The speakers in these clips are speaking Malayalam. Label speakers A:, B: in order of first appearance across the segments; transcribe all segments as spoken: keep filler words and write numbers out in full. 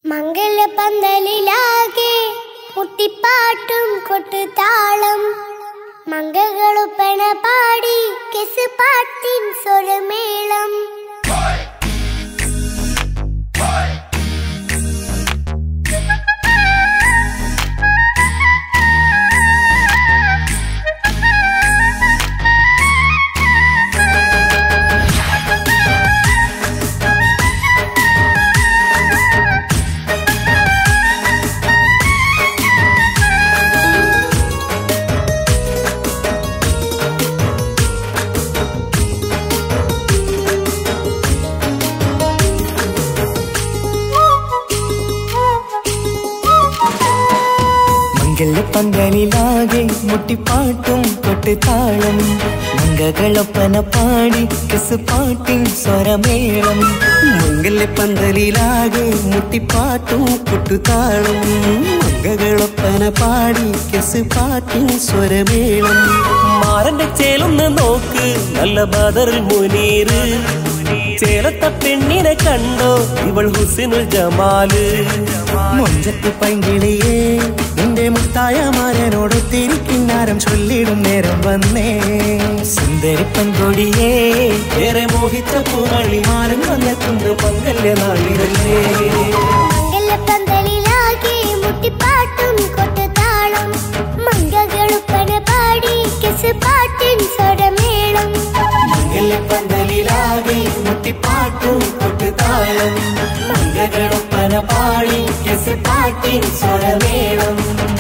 A: മംഗലപന്തലിലാകെ മുട്ടിപ്പാട്ടും കൊട്ടുതാളം മംഗളൊപ്പന പാടി കെസ് പാട്ടിൻ സ്വരമേളം
B: പന്തലിലാകെ മുട്ടിപ്പാട്ടും കൊട്ടുതാളം മംഗളൊപ്പന പാടി കെസ് പാട്ടിൻ സ്വരമേളം
C: മംഗലപന്തലിലാകെ മുട്ടിപ്പാട്ടും കൊട്ടുതാളം മംഗളൊപ്പന പാടി കെസ് പാട്ടിൻ സ്വരമേളം
D: മാറന്റെ ചേലൊന്ന് നോക്ക് നല്ല ബദറുൽ മുനീർ ചേലത്ത പെണ്ണിനെ കണ്ടോ ഇവൾ ഹുസ്നുൽ ജമാല്
B: മൊഞ്ചത്ത് പൈങ്കിളിയേ നിന്റെ മുത്തായ മാരനോടൊത്തിരിക്കിന്നാരം ചൊല്ലിടും നേരം വന്നേ സുന്ദരി പെൺകൊടിയേ ഏറെ മോഹിച്ച പൂവളി മാരൻ വന്നെത്തുണ്ട് മംഗല്യ നാളിലല്ലേ
A: മംഗലപന്തലിലാകെ മുട്ടിപ്പാട്ടും കൊട്ടുതാളം മംഗളൊപ്പന പാടി കെസ് പാട്ടിൻ സ്വരമേളം
B: മംഗലപന്തലിലാകെ മുട്ടിപ്പാട്ടും കൊട്ടുതാളം മംഗളൊപ്പന പാടി കെസ് പാട്ടിൻ സ്വരമേളം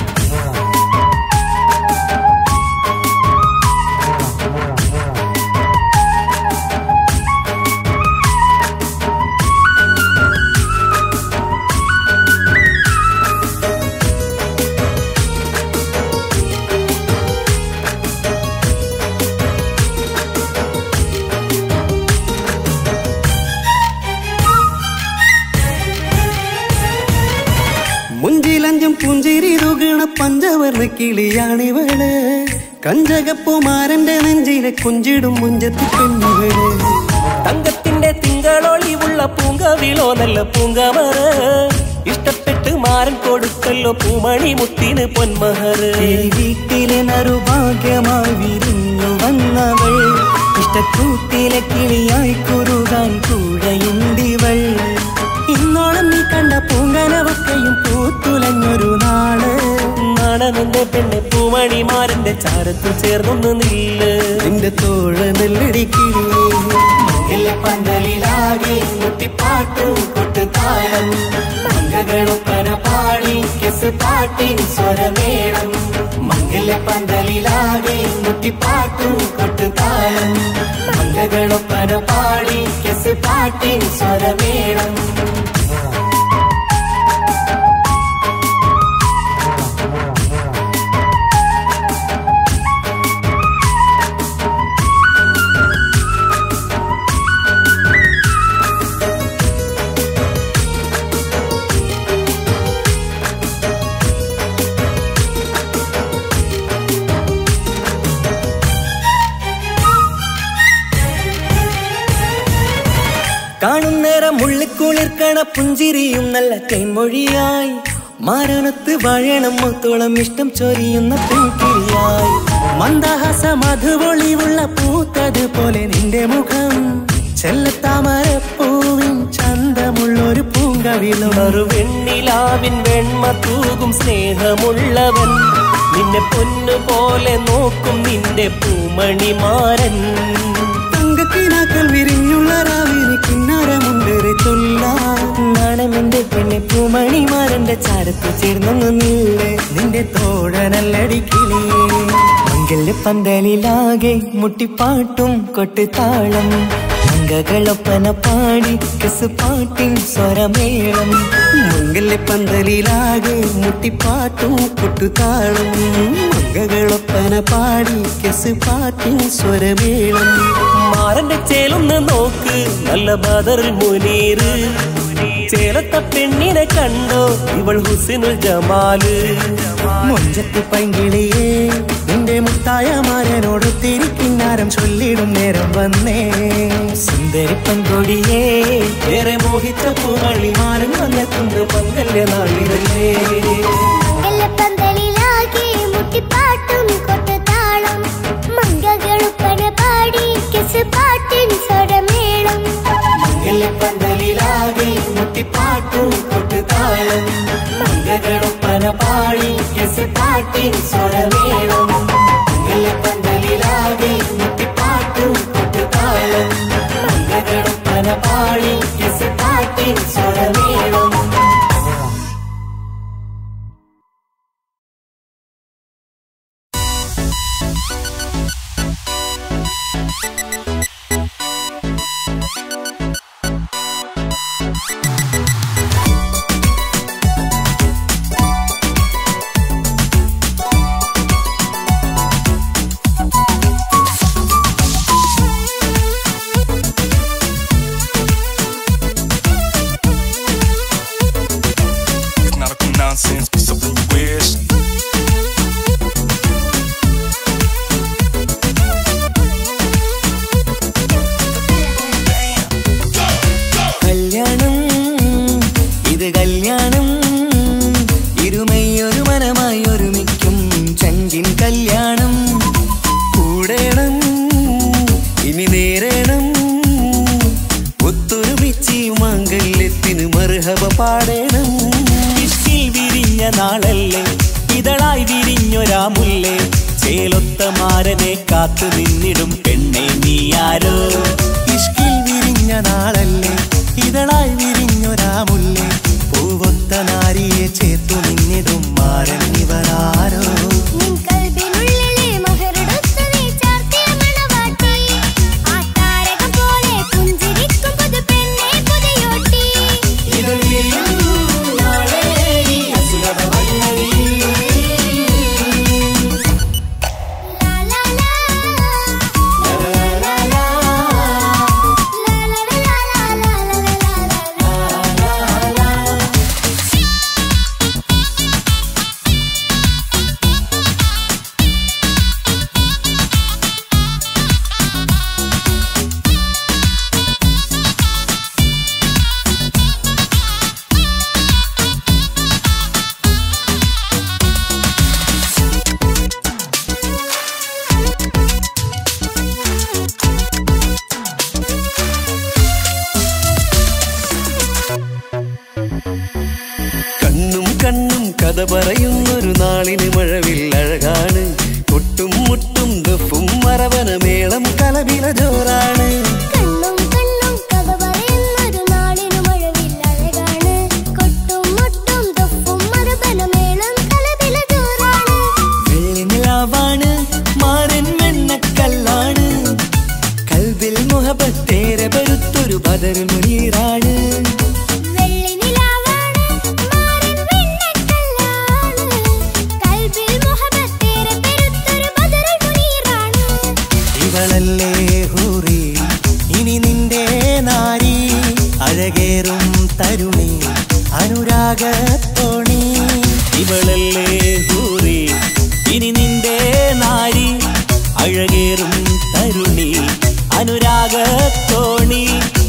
C: മുഞ്ചിലഞ്ചും പുഞ്ചിരി തുകണ പഞ്ചവർണ്ണ കിളിയാണിവള് കഞ്ചകപ്പുമാരന്റെ നെഞ്ചിലെ കുഞ്ചിടും മുഞ്ചത്തി പെണ്ണുകള്
D: തങ്കത്തിന്റെ തിങ്കളൊളിവുള്ള പൂങ്കവിളോ നല്ല പൂങ്കമറ ഇഷ്ടപ്പെട്ട് മാരൻ കൊടുക്കല്ലോ പൂമണി മുത്തിന് പൊന്മഹർ
B: വീട്ടിലെ നറുഭാഗ്യമായി വിരിഞ്ഞു വന്നവൾ ഇഷ്ടക്കൂട്ടിലെ കിളിയായി കുറുകാൻ കൂടെയുണ്ടിവൾ ഇന്നോളം നീ കണ്ട പൂങ്കനവക്കയും പൂത്തുലഞ്ഞൊരു നാള്
D: നാണമെന്റെ പെണ്ണെ പൂമണിമാരന്റെ ചാരത്തു ചേർന്നൊന്ന് നില്ല്
C: നിന്റെ തോഴ നെല്ലടിക്കിളി
B: പന്തലിലാകെ മുട്ടിപ്പാട്ടും കൊട്ടുതാളം മംഗളൊപ്പന പാടി കെസ് പാട്ടിൻ സ്വരമേളം മംഗലപന്തലിലാകെ മുട്ടിപ്പാട്ടും കൊട്ടുതാളം മംഗളൊപ്പന പാടി കെസ് പാട്ടിൻ സ്വരമേളം
D: കാണുന്നേരം മുള്ളിക്കുളിർക്കണ പുഞ്ചിരിയും നല്ല തേൻമൊഴിയായി മാരണത്ത് വഴണം മുത്തോളം ഇഷ്ടം ചൊരിയുന്ന പെൺകിളിയായി
B: മന്ദഹാസ മധുപൊളിവുള്ള പൂത്തത് പോലെ നിന്റെ മുഖം ചെല്ലത്താമരപ്പൂവിൻ ചന്തമുള്ളൊരു പൂങ്കവിളും
D: വെണ്ണിലാവിൻ വെണ്മ തൂകും സ്നേഹമുള്ളവൻ നിന്നെ പൊന്നുപോലെ നോക്കും നിന്റെ പൂമണിമാരൻ
C: തങ്കക്കിനാക്കൾ വിരിഞ്ഞുള്ള രാവിലെ കിന്നാരമുണ്ടേറെ ചൊല്ലാൻ
B: നാണമെന്റെ പെണ്ണെ പൂമണിമാരന്റെ ചാരത്ത് ചേർന്നൊന്നു നില്ലേ നിന്റെ തോഴനല്ലടിക്കിളിയേ മംഗലപന്തലിലാകെ മുട്ടിപ്പാട്ടും കൊട്ടുതാളം മംഗളൊപ്പന പാടി കെസ് പാട്ടിൻ സ്വരമേളം
C: മംഗലപന്തലിലാകെ മുട്ടിപ്പാട്ടും കൊട്ടുതാളം മംഗളൊപ്പന പാടി കെസ് പാട്ടിൻ സ്വരമേളം
D: മാരന്റെ ചേലൊന്ന് നോക്ക് നല്ല ബദറുൽ മുനീർ ചേലത്ത പെണ്ണിനെ കണ്ടോ ഇവൾ ഹുസ്നുൽ ജമാല്
B: മൊഞ്ചത്ത് പൈങ്കിളിയേ നിന്റെ
C: നിന്റെ മുത്തായ മാരനോടൊത്തിരിക്കിന്നാരം ചൊല്ലിടും നേരം വന്നേ.
B: സുന്ദരി പെൺകൊടിയേ ഏറെ മോഹിച്ച പൂവള്ളി മാരൻ വന്നെത്തുണ്ട് മംഗല്യ നാളിലല്ലേ.
A: മംഗലപ്പന്തലിലാകെ മുട്ടിപ്പാട്ടും കൊട്ടുതാളം മംഗകളുപ്പന പാടി കിസ് പാട്ടിൻ സ്വരമേളം.
B: മംഗലപ്പന്തലിലാകെ മുട്ടിപ്പാട്ടും കൊട്ടുതാളം മംഗകളുപ്പന പാടി കിസ് പാട്ടിൻ സ്വരമേളം. മംഗലപ്പന്തലിലാകെ മുട്ടിപ്പാട്ടും കൊട്ടുതാളം മംഗകളുപ്പന പാടി കിസ് പാട്ടിൻ സ്വരമേളം.
C: കഥ പറയുന്നൊരു നാളിന് മഴവിൽ അഴകാണ്. കൊട്ടും മുട്ടും ദഫും മറവന മേളം കലപില ജോറാണ്.
A: കണ്ണും കണ്ണും കഥ പറയുന്നൊരു നാളിന് മഴവിൽ അഴകാണ്. കൊട്ടും മുട്ടും ദഫും മറവന മേളം കലപില ജോറാണ്.
B: വെള്ളിനിലാവാണ് മാരൻ വെണ്ണക്കല്ലാണ്. കൽബിൽ മുഹബത്തേറെ പരുത്തൊരു ബദർ മുനീറാണ്.
C: ഇവളല്ലേ ഹൂറി ഇനി നിന്റെ നാരി, അഴകേറും തരുണി അനുരാഗത്തോണി.
D: ഇവളല്ലേ ഹൂറി ഇനി നിന്റെ നാരി, അഴകേറും തരുണി അനുരാഗത്തോണി.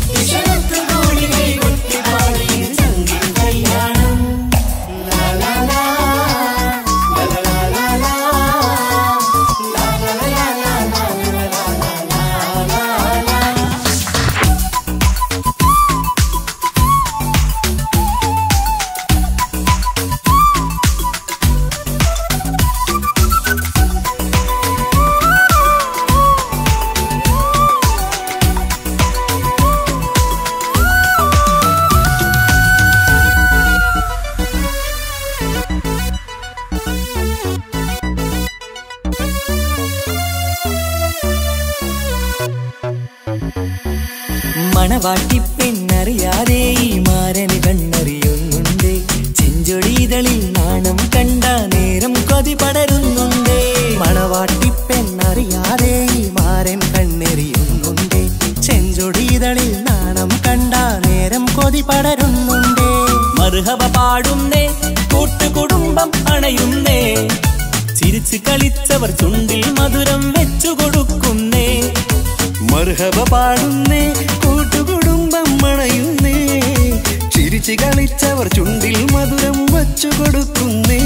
B: മണവാട്ടിപ്പെണ്ണറിയാതെ ഈ മാരന് കണ്ണറിയുന്നുണ്ട്. ചെഞ്ചൊടിതളിൽ നാണം കണ്ട നേരം കൊതി പടരുന്നുണ്ട്.
C: മണവാട്ടിപ്പെണ്ണറിയാതെ ഈ മാരൻ കണ്ണെറിയുന്നുണ്ട്. ചെഞ്ചൊടിതളിൽ നാണം കണ്ട നേരം കൊതി പടരുന്നുണ്ട്.
D: മർഹബ പാടുന്നേ കൂട്ടുകുടുംബം അണയുന്നേ, ചിരിച്ച് കളിച്ചവർ ചുണ്ടിൽ മധുരം വെച്ചു കൊടുക്കുന്നേ.
C: മർഹബ പാടുന്നേ, കൂട്ടുകുടുംബം മണയുന്നേ. ചിരിച്ച് കളിച്ചവർ ചുണ്ടിൽ മധുരം വച്ചു കൊടുക്കുന്നേ.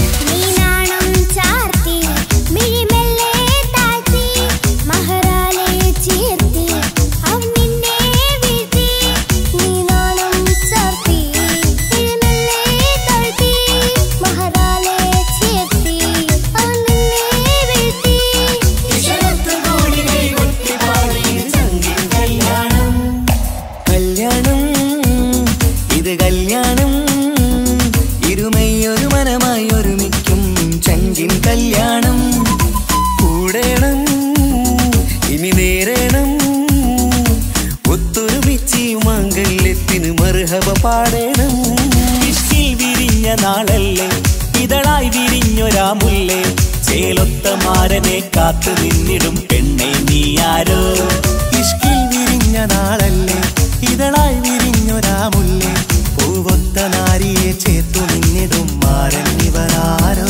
D: ഇഷ്കിൽ വിരിഞ്ഞ നാളല്ലേ ഇതളായി വിരിഞ്ഞൊരാ മുല്ലേ. ചേലൊത്ത മാരനെ കാത്തു നിന്നിടും പെണ്ണെ നീയാരോ.
C: ഇഷ്കിൽ വിരിഞ്ഞ നാളല്ലേ ഇതളായി വിരിഞ്ഞൊരാ മുല്ലേ. പൂവൊത്ത നാരിയെ ചേർത്തു നിന്നിടും മാരൻ ഇവരാരോ.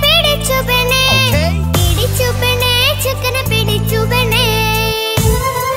A: പിടിച്ചു പെണ്ണേ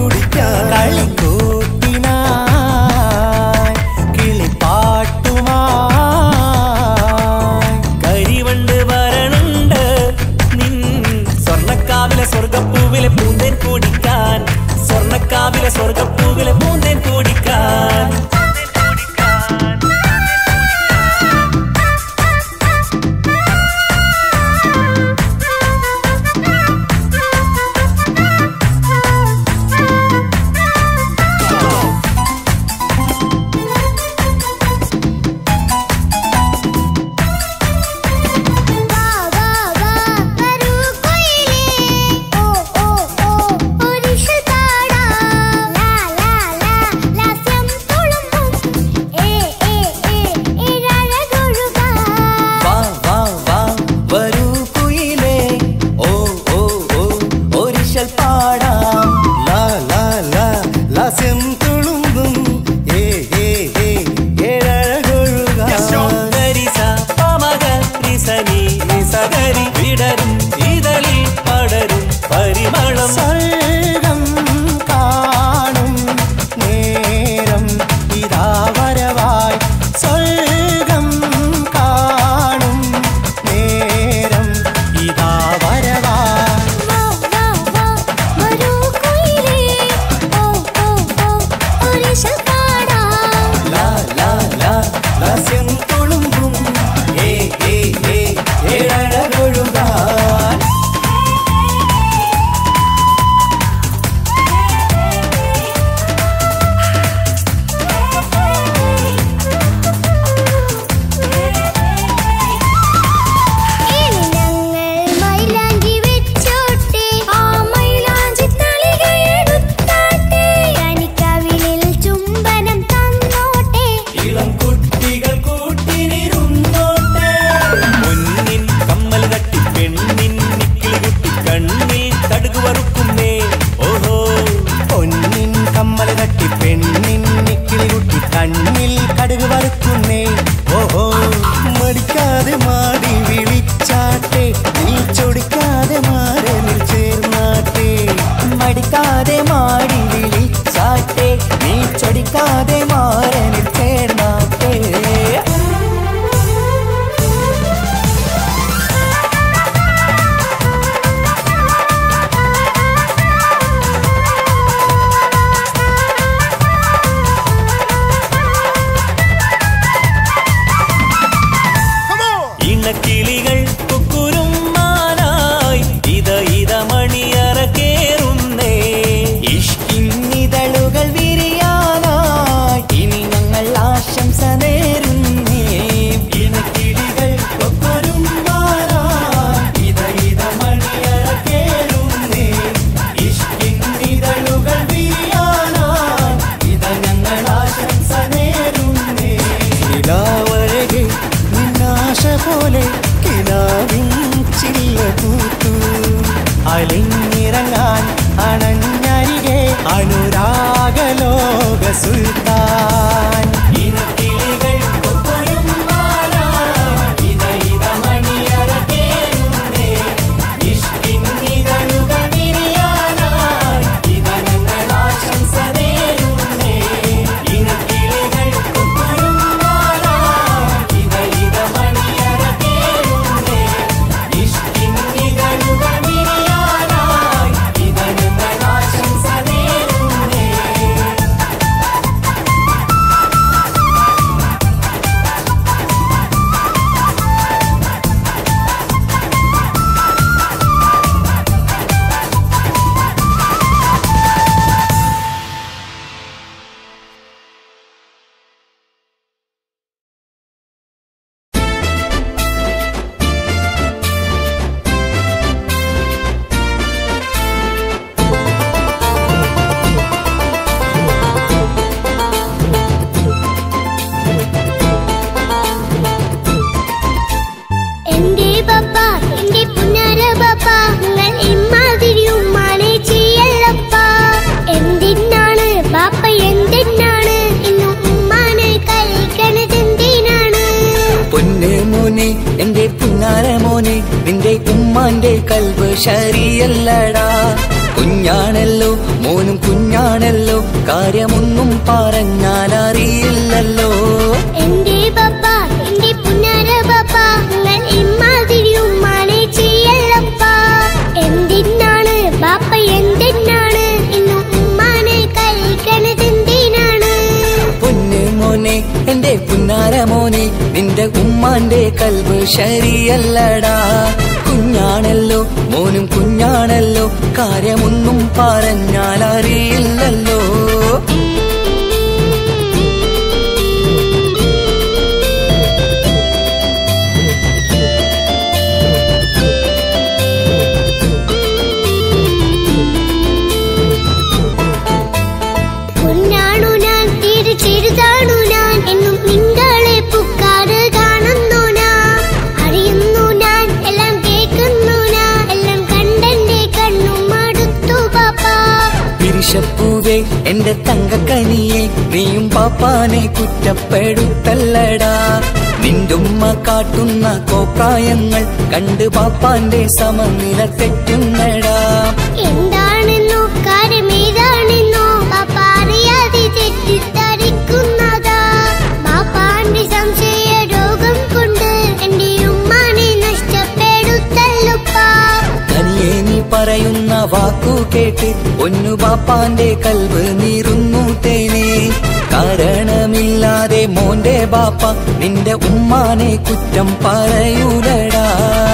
C: കുടിക്കാൻ കളിക്കൂട്ടിനായി കിളിപ്പാട്ടുമായി
D: കരിവണ്ട് വരണുണ്ട് നിൻ സ്വർണ്ണക്കാവിലെ സ്വർഗപ്പൂവിലെ പൂന്തേൻ കുടിക്കാൻ സ്വർണ്ണക്കാവിലെ സ്വർഗപ്പൂവിലെ പൂന്തേൻ കുടിക്കാൻ
C: അലിഞ്ഞിറങ്ങാൻ അണഞ്ഞരികെ അനുരാഗലോക സുൽത്താൻ
B: എന്റെ പുന്നാര മോനെ നിന്റെ ഉമ്മ ഉമ്മാന്റെ കൽബ് ശരിയല്ലടാ. കുഞ്ഞാണല്ലോ മോനും കുഞ്ഞാണല്ലോ, കാര്യമൊന്നും പറഞ്ഞാൽ അറിയില്ലല്ലോ.
A: എന്റെ പപ്പ എന്റെ പുന്നാര പപ്പ, നിങ്ങൾ ഇമ്മാതിരി ഉമ്മാനെ ചെയ്യല്ലപ്പ. എന്തിനാണ് ബാപ്പ എന്തിനാണ് ഇന്നും ഉമ്മാനെ കഴിക്കണതെന്തിനാണ്?
B: പൊന്നു മോനെ എന്റെ പുന്നാര മോനെ, നിന്റെ ഉമ്മാന്റെ കൽബ് ശരിയല്ലടാ. കുഞ്ഞാണല്ലോ മോനും കുഞ്ഞാണല്ലോ, കാര്യമൊന്നും പറഞ്ഞാൽ അറിയില്ലല്ലോ.
A: പൊന്നാണു ഞാൻ തീരെ ചെറുതാണു ഞാൻ, എന്നും നിങ്ങളെ പുക്കാറ് കാണുന്നു ഞാൻ. അറിയുന്നു ഞാൻ എല്ലാം കേൾക്കുന്നു ഞാൻ, എല്ലാം കണ്ടെന്റെ കണ്ണും മടുത്തു പാപ്പ.
B: പിരിശപ്പൂവേ എന്റെ തങ്കക്കനിയെ, നീയും പാപ്പാനെ കുറ്റപ്പെടുത്തല്ലടാ. നിന്റുമ്മ കാട്ടുന്ന കോപ്രായങ്ങൾ കണ്ട് പാപ്പാന്റെ സമനില തെറ്റുന്നടാ.
A: എന്താണെന്നോ കാര്യമേതാണെന്നോ പാപ്പ അറിയാതെ തെറ്റിദ്ധരിക്കുന്നതാ. പാപ്പാന്റെ സംശയ രോഗം കൊണ്ട് എന്റെ ഉമ്മാനെ നഷ്ടപ്പെടുത്തല്ലുപ്പാ.
B: തനിയെ നീ പറയുന്ന വാക്കു കേട്ട് ഒന്നു പാപ്പാന്റെ കൽബ് നീറുന്നു തേനെ. കാരണമില്ലാതെ മോന്റെ ബാപ്പ നിന്റെ ഉമ്മാനെ കുറ്റം പറയൂലടാ.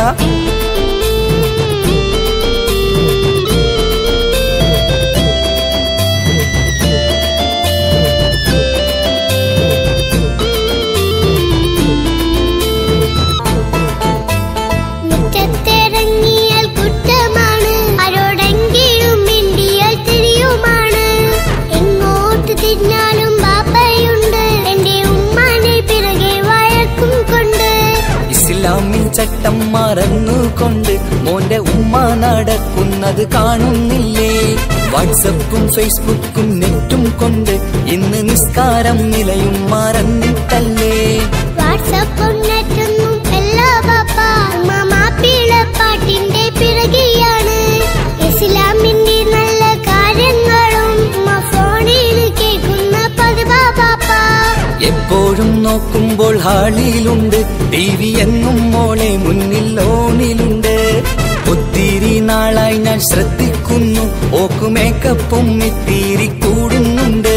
A: മുറ്റത്തിറങ്ങിയാൽ കുറ്റമാണ്, ആരോടെങ്കിലും മിണ്ടിയാൽ തിരിയുമാണ്. എങ്ങോട്ട് തിരിഞ്ഞാലും ബാപ്പയുണ്ട്, എന്റെ ഉമ്മാനെ പിറകെ വഴക്കും കൊണ്ട്.
B: ഇസ്ലാമിൽ ചട്ടം മറന്നുകൊണ്ട് മോന്റെ ഉമ്മ നടക്കുന്നത് കാണുന്നില്ലേ? വാട്സപ്പും ഫേസ്ബുക്കും നെറ്റും കൊണ്ട് ഇന്ന് നിസ്കാരം നിലയും മറന്നിട്ടല്ലേ?
A: വാട്സപ്പും നെറ്റൊന്നും എല്ലാ ബാപ്പ, മാപ്പിള പാട്ടിന്റെ പിറകെയാണ്. ഇസ്ലാമിന്റെ നല്ല കാര്യങ്ങളും ഫോണിൽ കേൾക്കുന്ന പതിവാ ബാപ്പ.
B: എപ്പോഴും നോക്കുമ്പോൾ ഹാളിയിലുണ്ട് ടി വി എന്നും മോളെ മുന്നിൽ ഓണിലുണ്ട്. ഒത്തിരി നാളായി ഞാൻ ശ്രദ്ധിക്കുന്നു, ഓക്കു മേക്കപ്പും ഇത്തിരി കൂടുന്നുണ്ട്.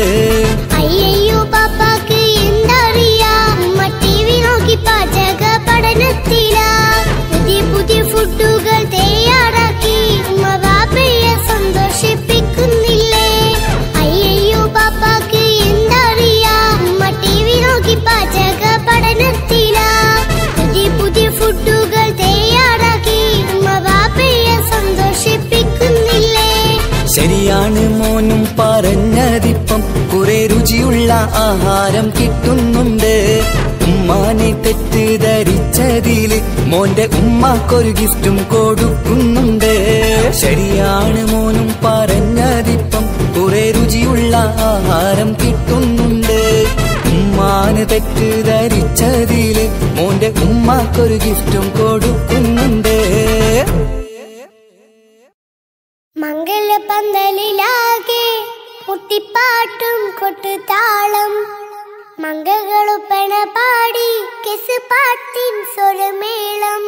A: അയ്യോ പാപ്പാക്ക് എന്തറിയാ, ഉമ്മ ടി വി നോക്കി പാചക പഠനത്തിലാ. പുതിയ പുതിയ ഫുഡുകൾ തയ്യാറാക്കി ഉമ്മ ബാപ്പയെ സന്തോഷിപ്പിക്കുന്നില്ലേ? അയ്യോ പാപ്പാക്ക് എന്തറിയാ, ഉമ്മ ടി വി നോക്കി പാചക പഠനത്തിലാ. പുതിയ പുതിയ ഫുഡുകൾ തയ്യാറാക്കി ഉമ്മ ബാപ്പയെ സന്തോഷിപ്പിക്കുന്നില്ലേ?
B: ശരിയാണ് മോനും പറഞ്ഞതിപ്പം, കുറെ രുചിയുള്ള ആഹാരം കിട്ടുന്നുണ്ട്. ഉമ്മാനെ തെറ്റിദ്ധരിച്ചതില് മോന്റെ ഉമ്മാക്കൊരു ഗിഫ്റ്റും കൊടുക്കുന്നുണ്ട്. ശരിയാണ് മോനും പറഞ്ഞതിപ്പം, കുറെ രുചിയുള്ള ആഹാരം കിട്ടുന്നുണ്ട്. ഉമ്മാന് തെറ്റിദ്ധരിച്ചതില് മോന്റെ ഉമ്മാക്കൊരു ഗിഫ്റ്റും കൊടുക്കുന്നുണ്ട്.
A: മംഗലപന്തലിലാകെ കുട്ടിപ്പാട്ടും കൊട്ടുതാളം, മംഗളൊപ്പന പാടി കെസ് പാട്ടിൻ സ്വരമേളം.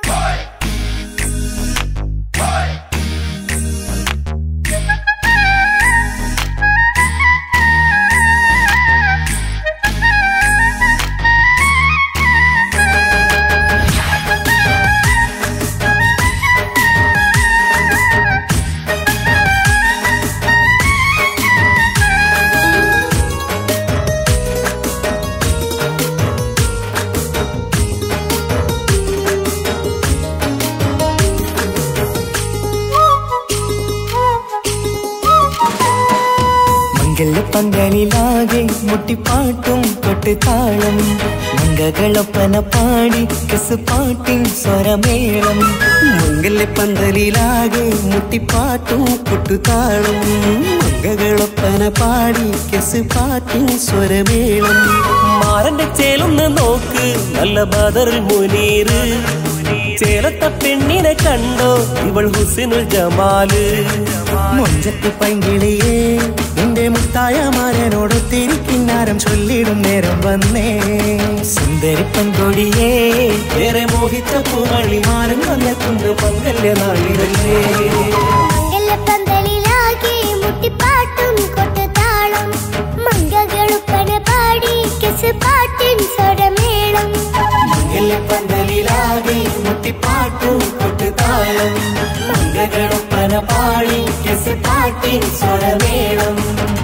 B: പന്തലിലാകെ മുട്ടിപ്പാട്ടും കൊട്ടുതാളം, മംഗളൊപ്പന പാടി കെസ് പാട്ടിൻ സ്വരമേളം.
C: മംഗല്യപ്പന്തലിലാകെ മുട്ടിപ്പാട്ടും കൊട്ടുതാളം, മംഗളൊപ്പന പാടി കെസ് പാട്ടിൻ സ്വരമേളം.
D: മാറന്റെ ചേലൊന്ന് നോക്ക്, നല്ല ബദറുൽ മുനീർ ചേലത്ത പെണ്ണിനെ കണ്ടോ ഇവൾ ഹുസ്നുൽ ജമാല്
C: മുഞ്ചത്തി പൈങ്കിളിയേ നിന്റെ മുത്തായ മാരനോട് തിരിക്കിന്നാരം ചൊല്ലിടും നേരം വന്നേ
D: സുന്ദരി പെൺകൊടിയേ ഏറെ മോഹിച്ച പൂമണി മാരൻ വന്നെത്തുന്നു മംഗല്യ നാളിതല്ലേ
A: മംഗലപ്പന്തലിലാകെ മുട്ടിപ്പാട്ടും കൊട്ടുതാളം മംഗകളുപ്പന പാടി കെസ് പാട്ടിൻ സ്വരമേളം
D: മംഗലപ്പന്തലിലാകെ മുട്ടിപ്പാട്ടും കൊട്ടുതാളം മംഗകളുപ്പന പാടി കെസ് പാട്ടിൻ സ്വരമേളം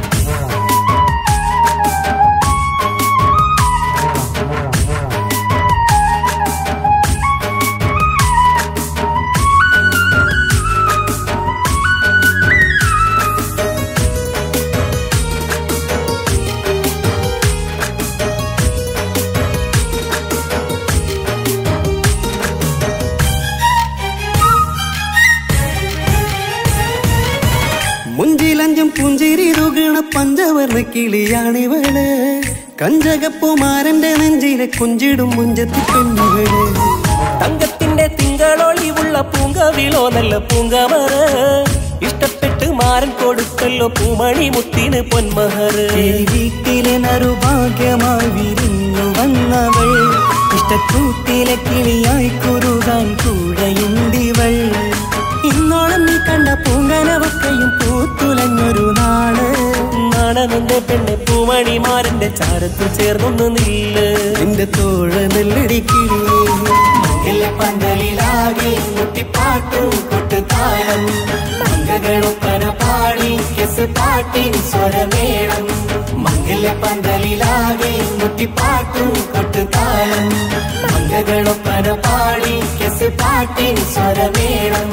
C: മുഞ്ചിലഞ്ചും പുഞ്ചിരി തുകണ പഞ്ചവർണ്ണ കിളിയാണിവള് കഞ്ചകപ്പുമാരന്റെ നെഞ്ചിലെ കുഞ്ചിടും മുഞ്ചത്തി പെണ്ണുകള്
D: തങ്കത്തിന്റെ തിങ്കളൊളിവുള്ള പൂങ്കവിളോ നല്ല പൂങ്കമറ ഇഷ്ടപ്പെട്ട് മാരൻ കൊടുക്കല്ലോ പൂമണി മുത്തിന് പൊന്മഹറ്
B: വീട്ടിലെ നറുഭാഗ്യമായി വിരിഞ്ഞു വന്നവൾ ഇഷ്ടക്കൂട്ടിലെ കിളിയായി കുറുകാൻ കൂടെയുണ്ടിവൾ ഇന്നോളം നീ കണ്ട പൂങ്കനവക്കയും പൂത്തുലഞ്ഞൊരു നാള്
D: നാണനന്റെ പെണ്ണെ പൂമണിമാരന്റെ ചാരത്ത് ചേർന്നൊന്ന് നില്ല്
C: നിന്റെ തോഴ നെല്ലടിക്കിളിയേ
D: പന്തലിലാകെ മുട്ടിപ്പാട്ടും കൊട്ടുതാളം മംഗകളൊപ്പന പാടി കെസ് പാട്ടിൻ സ്വരമേളം മംഗല പന്തലിലാകെ മുട്ടിപ്പാട്ടും കൊട്ടുതാളം മംഗകളൊപ്പന പാടി കെസ് പാട്ടിൻ സ്വരമേളം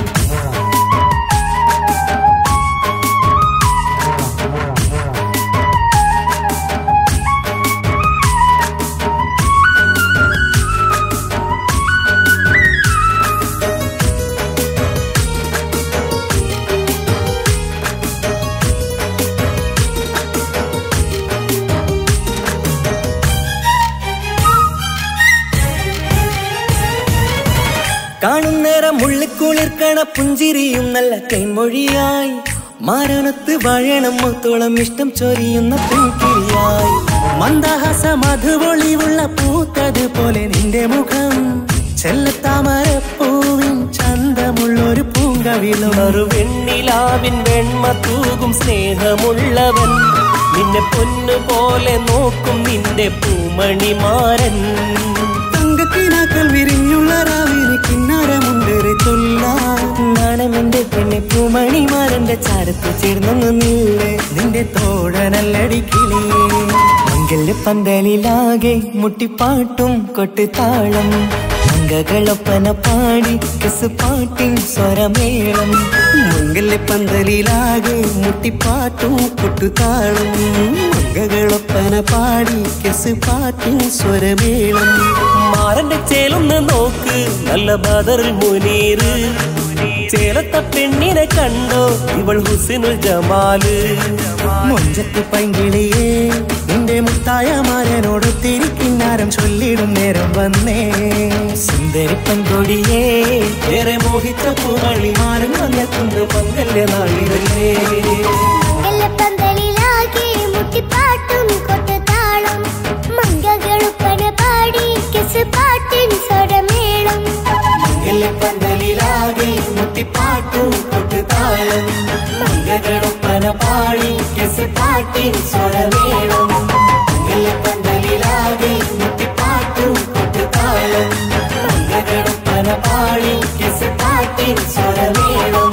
B: കാണുന്നേരം മുള്ളിക്കുളിർക്കണ പുഞ്ചിരിയും നല്ല കൈമൊഴിയായി മാരണത്ത് വാഴണം മുത്തോളം ഇഷ്ടം ചൊരിയുന്ന പെൺകിളിയായി
C: മന്ദഹാസ മധുപൊളിവുള്ള പൂത്തതുപോലെ നിന്റെ മുഖം ചെല്ലത്താമരപ്പൂവിൻ ചന്തമുള്ളൊരു പൂങ്കവിളും
D: വെണ്ണിലാവിൻ വെണ്മ തൂകും സ്നേഹമുള്ളവൻ നിന്നെ പൊന്നുപോലെ നോക്കും നിന്റെ പൂമണിമാരൻ
C: തങ്കത്തിനാക്കൾ വിരിഞ്ഞുള്ള രാവിലെ കിന്നാരമുണ്ടേറെ
B: നാണമെന്റെ പെണ്ണെ പൂമണിമാരന്റെ ചാരത്ത് ചേർന്നൊന്ന് നില്ലേ
C: നിന്റെ തോഴനല്ലടിക്കിളിയേ
B: മംഗല്യ പന്തലിലാകെ മുട്ടിപ്പാട്ടും കൊട്ടുതാളം മംഗകളൊപ്പന പാടി കെസ് പാട്ടിൻ സ്വരമേളം
C: മംഗല്യ പന്തലിലാകെ മുട്ടിപ്പാട്ടും കൊട്ടുതാളം മംഗകളൊപ്പന പാടി കെസ് പാട്ടിൻ സ്വരമേളം
D: മാരന്റെ ചേലൊന്ന് നോക്ക് നല്ല ബദറുൽ മുനീറ് ചേലത്ത പെണ്ണിനെ കണ്ടോ ഇവൾ ഹുസ്നുൽ ജമാല്
C: മുഞ്ചത്തി പൈങ്കിളിയേ നിന്റെ മുത്തായ മാരനോട് തിരിക്കിന്നാരം ചൊല്ലിടും നേരം വന്നേ
B: സുന്ദരി പെൺകൊടിയേ
D: ഏറെ മോഹിച്ച പൂമണി മാരൻ വന്നെത്തുന്നു മംഗല്യ നാളിതല്ലേ
A: മംഗലപ്പന്തലിലാകെ മുട്ടിപ്പാട്ടും കൊട്ടുതാളം മംഗകളുപ്പന പാടി കെസ് പാട്ടിൻ സ്വരമേളം
D: പന്തലിലാകെ മുട്ടിപ്പാട്ടും കൊട്ടുതാളം മംഗകളൊപ്പന പാടി കെസ് പാട്ടിൻ സ്വരമേളം പന്തലിലാകെ മുട്ടിപ്പാട്ടും കൊട്ടുതാളം മംഗകളൊപ്പന പാടി കെസ് പാട്ടിൻ സ്വരമേളം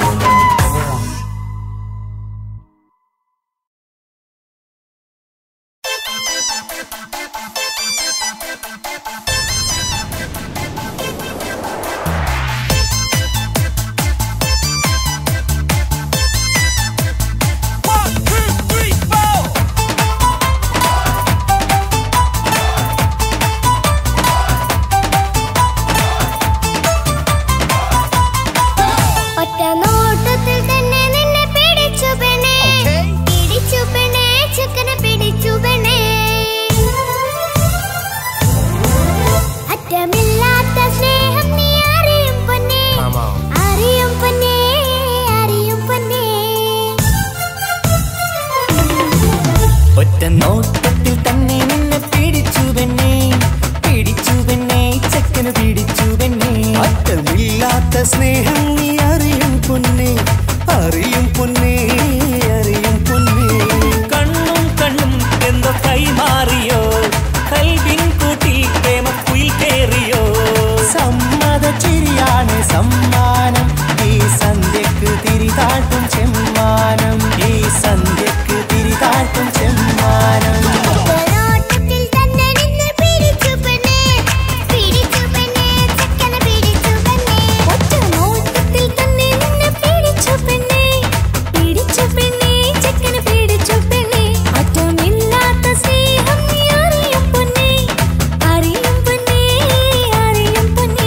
A: ഒറ്റ
B: ഒറ്റ നോട്ടത്തിൽ തന്നെ നിന്നെ പിടിച്ചു പെണ്ണേ, പിടിച്ചു പെണ്ണേ, ചെക്കന് പിടിച്ചു പെണ്ണേ.
C: അറ്റമില്ലാത്ത സ്നേഹം നീ അറിയും പൊന്നേ, അറിയും പൊന്നേ, അറിയും പൊന്നേ.
D: കണ്ണും കണ്ണും എന്തോ കൈമാറിയോ, കൽവിൻ കൂട്ടിൽ പ്രേമക്കുയിൽ കേറിയോ.
C: സമ്മത ചിരിയാണ് സമ്മാനം, ഈ സന്ധ്യക്ക് തിരിതാട്ടും ചെമ്മാനം, ഈ സന്ധ്യക്ക് തിരിതാട്ടും ചെമ്മാനം.
A: ഒറ്റനോട്ടത്തിൽ തന്നെ നിന്നെ പിടിച്ചു പെണ്ണേ, പിടിച്ചു പെണ്ണേ, ചെക്കനെ പിടിച്ചു പെണ്ണേ. ഒറ്റനോട്ടത്തിൽ തന്നെ നിന്നെ പിടിച്ചു പെണ്ണേ, പിടിച്ചു പെണ്ണേ, ചെക്കനെ പിടിച്ചു പെണ്ണേ. അറ്റമില്ലാത്ത സ്നേഹം നീ അറിയും പൊന്നേ, അറിയും പൊന്നേ, അറിയും പൊന്നേ.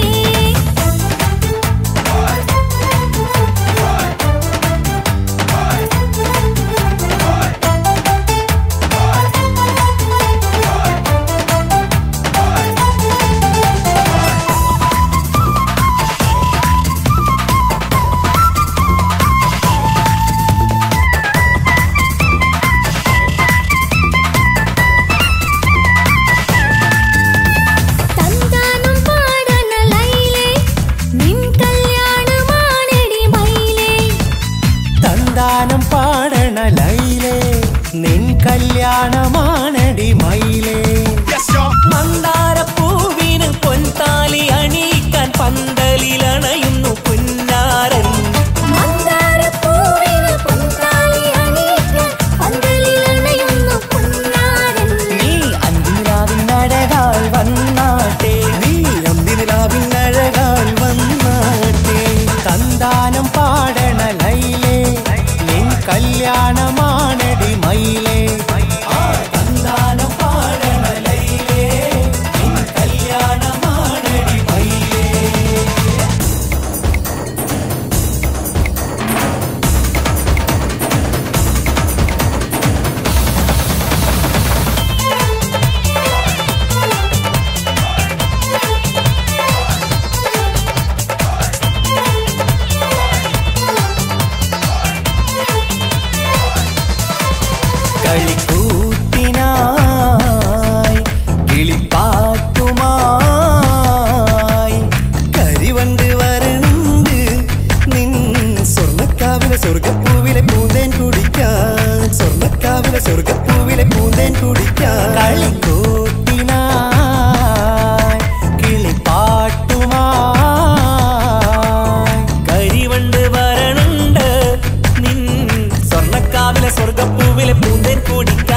A: തന്താനം പാടണ ലൈലേ, നിൻ കല്യാണമാണെടി മൈലേ.
C: തന്താനം പാടണ ലൈലേ, നിൻ കല്യാണമാണടി മയിലേ.
D: മന്ദാരപ്പൂവിന് പൊൻതാലി അണിയിക്കാൻ പന്തലിലണയുന്നു പുന്നാരൻ.
A: മന്ദാരപ്പൂവിന് പൊൻതാലി അണിയിക്കാൻ പന്തലിലണയുന്നു പൊന്നാരൻ.
B: നീ അന്തിരാവിനഴകാൽ വന്നാട്ടെ,
C: നീ അന്തിനിലാവിനഴകാൽ വന്നാട്ടെ. തന്താനം പാടണ ലൈലേ, നിൻ കല്യാണമാണടി മയിലേ.
B: ആ തന്താനം പാടണ ലൈലേ, നിൻ കല്യാണമാണടി മയിലേ. കളിക്കൂത്തിനായി കിളിപ്പാട്ടുമായി
C: കരിവണ്ട് വരണ്ട് നിൻ സ്വർണ്ണക്കാവിലെ സ്വർഗപ്പൂവിലെ പൂന്തേൻ കുടിക്കാൻ, സ്വർണ്ണക്കാവിലെ സ്വർഗപ്പൂവിലെ പൂന്തേൻ കുടിക്കാൻ. കളിക്കൂട്ടിനായി കിളിപ്പാട്ടുമായി
D: കരിവണ്ട് വരണുണ്ട് നിൻ സ്വർണ്ണക്കാവിലെ സ്വർഗപ്പൂവിലെ പൂന്തേൻ കുടിക്കാൻ.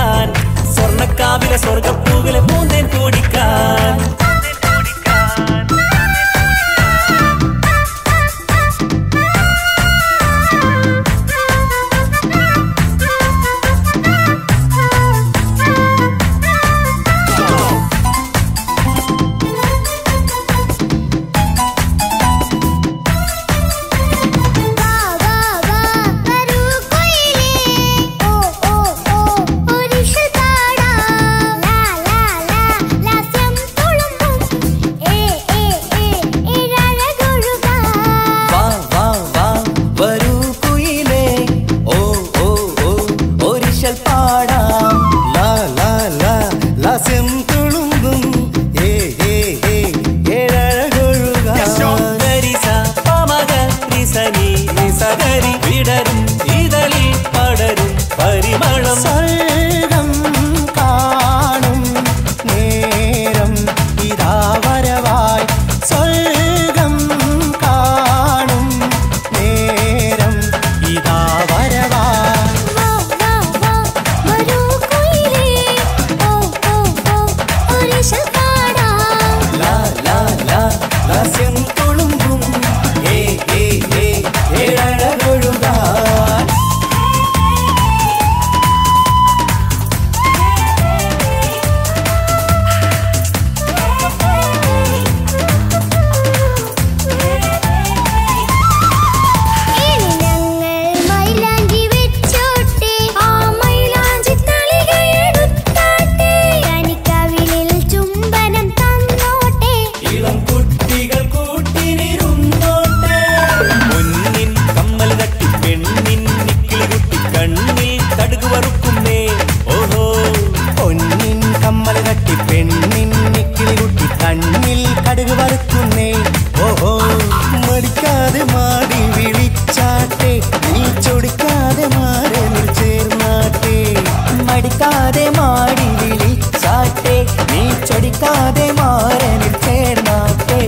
B: ചൊടിക്കാതെ മാടി വിളിച്ചാട്ടെ നീ ചൊടിക്കാതെ മാറനിൽ ചേർന്നാട്ടെ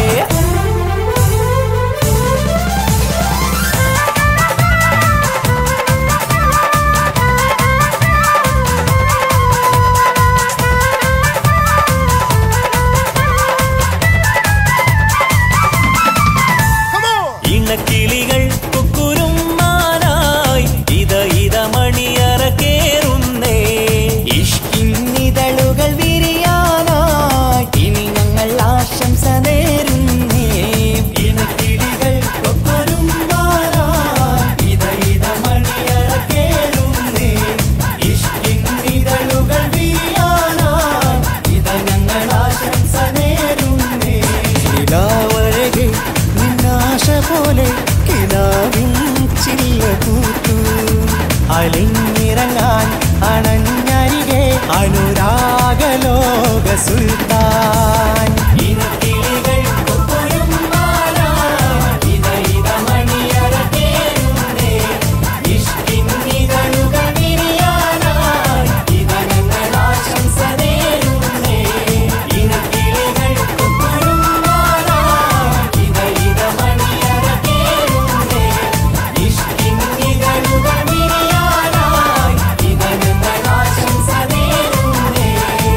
D: ഇണക്കിളികൾ കുക്കുരും മാനായി ഇത ഇത മണിയറ കേറുന്നേ
B: ഇഷ്കിന്നിതളുകൾ വിരിയാനായി ഇനി ഞങ്ങൾ ആശംസ നേരുന്നേ
D: ഇണക്കിളികൾ കുക്കുരും മാനായി ഇത ഇത മണിയറ കേറുന്നേ ഇഷ്കിന്നിതളുകൾ വിരിയാനായി ഇത ഞങ്ങൾ ആശംസ നേരുന്നേ
C: നിലാവഴകെ നിന്നാശ പോലെ കിനാവിൻ ചില്ല കൂത്തു അലിഞ്ഞിറങ്ങാൻ അണഞ്ഞരികെ അനുരാഗലോക സുൽത്താൻ
D: ഇണക്കിളികൾ കുക്കുരും മാനായി ഇത ഇത മണിയറ കേറുന്നേ ഇഷ്കിന്നിതളുകൾ വിരിയാനായി ഇത ഞങ്ങൾ ആശംസ നേരുന്നേ ഇണക്കിളികൾ കുക്കുരും മാനായി ഇത ഇത മണിയറ കേറുന്നേ ഇഷ്കിന്നിതളുകൾ വിരിയാനായി ഇത ഞങ്ങൾ ആശംസ നേരുന്നേ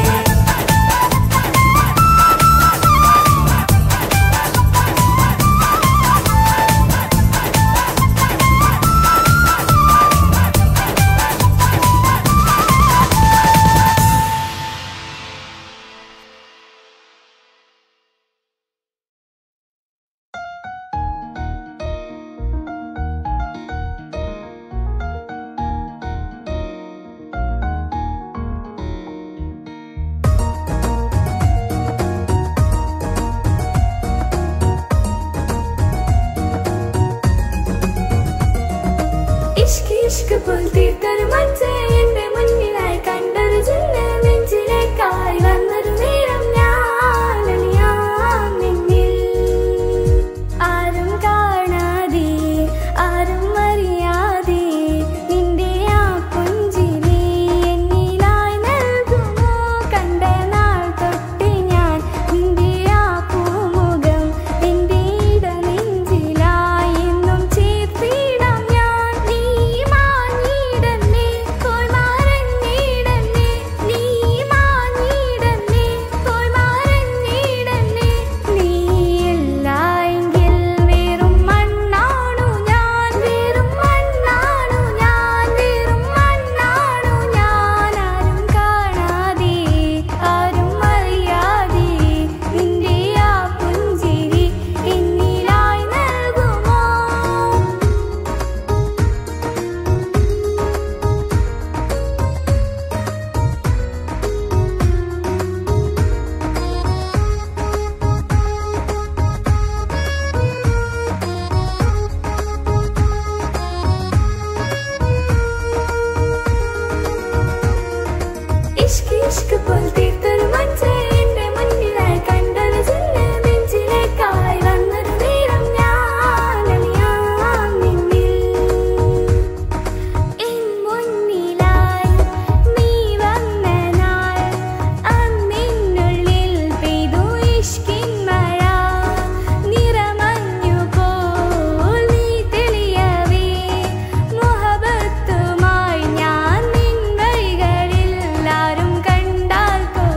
E: ഇഷ്ക് ഇഷ്ക് പോൽ തീർത്തൊരു മച്ച് എന്റെ മുന്നിലായി കണ്ടൊരു ജന്മ നെഞ്ചിലേക്കായി വന്നൊരു നേരം ഞാൻ അലിയാം നിന്നിൽ ആരും കാണാതെ ആരും അറിയാതെ നിന്റെ ആ പുഞ്ചിരി എന്നിലായി നൽകുമോ കണ്ട നാൾ തൊട്ട് ഞാൻ നിന്റെ ആ പൂമുഖം എന്റെ ഇട നെഞ്ചിലായി എന്നും ചേർത്തിടാം ഞാൻ നീ മാഞ്ഞിടന്നേ പോയി മറഞ്ഞിടന്നേ നീ മാഞ്ഞിടന്നേ പോയി മറഞ്ഞിടന്നേ നീ ഇല്ലായെങ്കിൽ വെറും മണ്ണാണു ഞാൻ വെറും മണ്ണാണു ഞാൻ വെറും മണ്ണാണു ഞാൻ ആരും കാണാതെ ആരും അറിയാതെ നിന്റെ ആ പുഞ്ചിരി എന്നിലായി നൽകുമോ ഇഷ്ക് ഇഷ്ക് പോൽ തീർത്തൊരു മച്ച് എന്റെ മുന്നിലായി കണ്ടൊരു ജന്മ നെഞ്ചിലേക്കായി വന്നൊരു നേരം ഞാൻ അലിയാം നിന്നിൽ എൻ മുന്നിലായി നീ വന്ന നാൾ അന്നിനുള്ളിൽ പെയ്തു ഇഷ്കിൻ മഴ നിറമഞ്ഞു പോൽ നീ തെളിയവേ മുഹബത്തുമായി ഞാൻ നിൻ വഴികളിൽ ആരും കണ്ടാൽ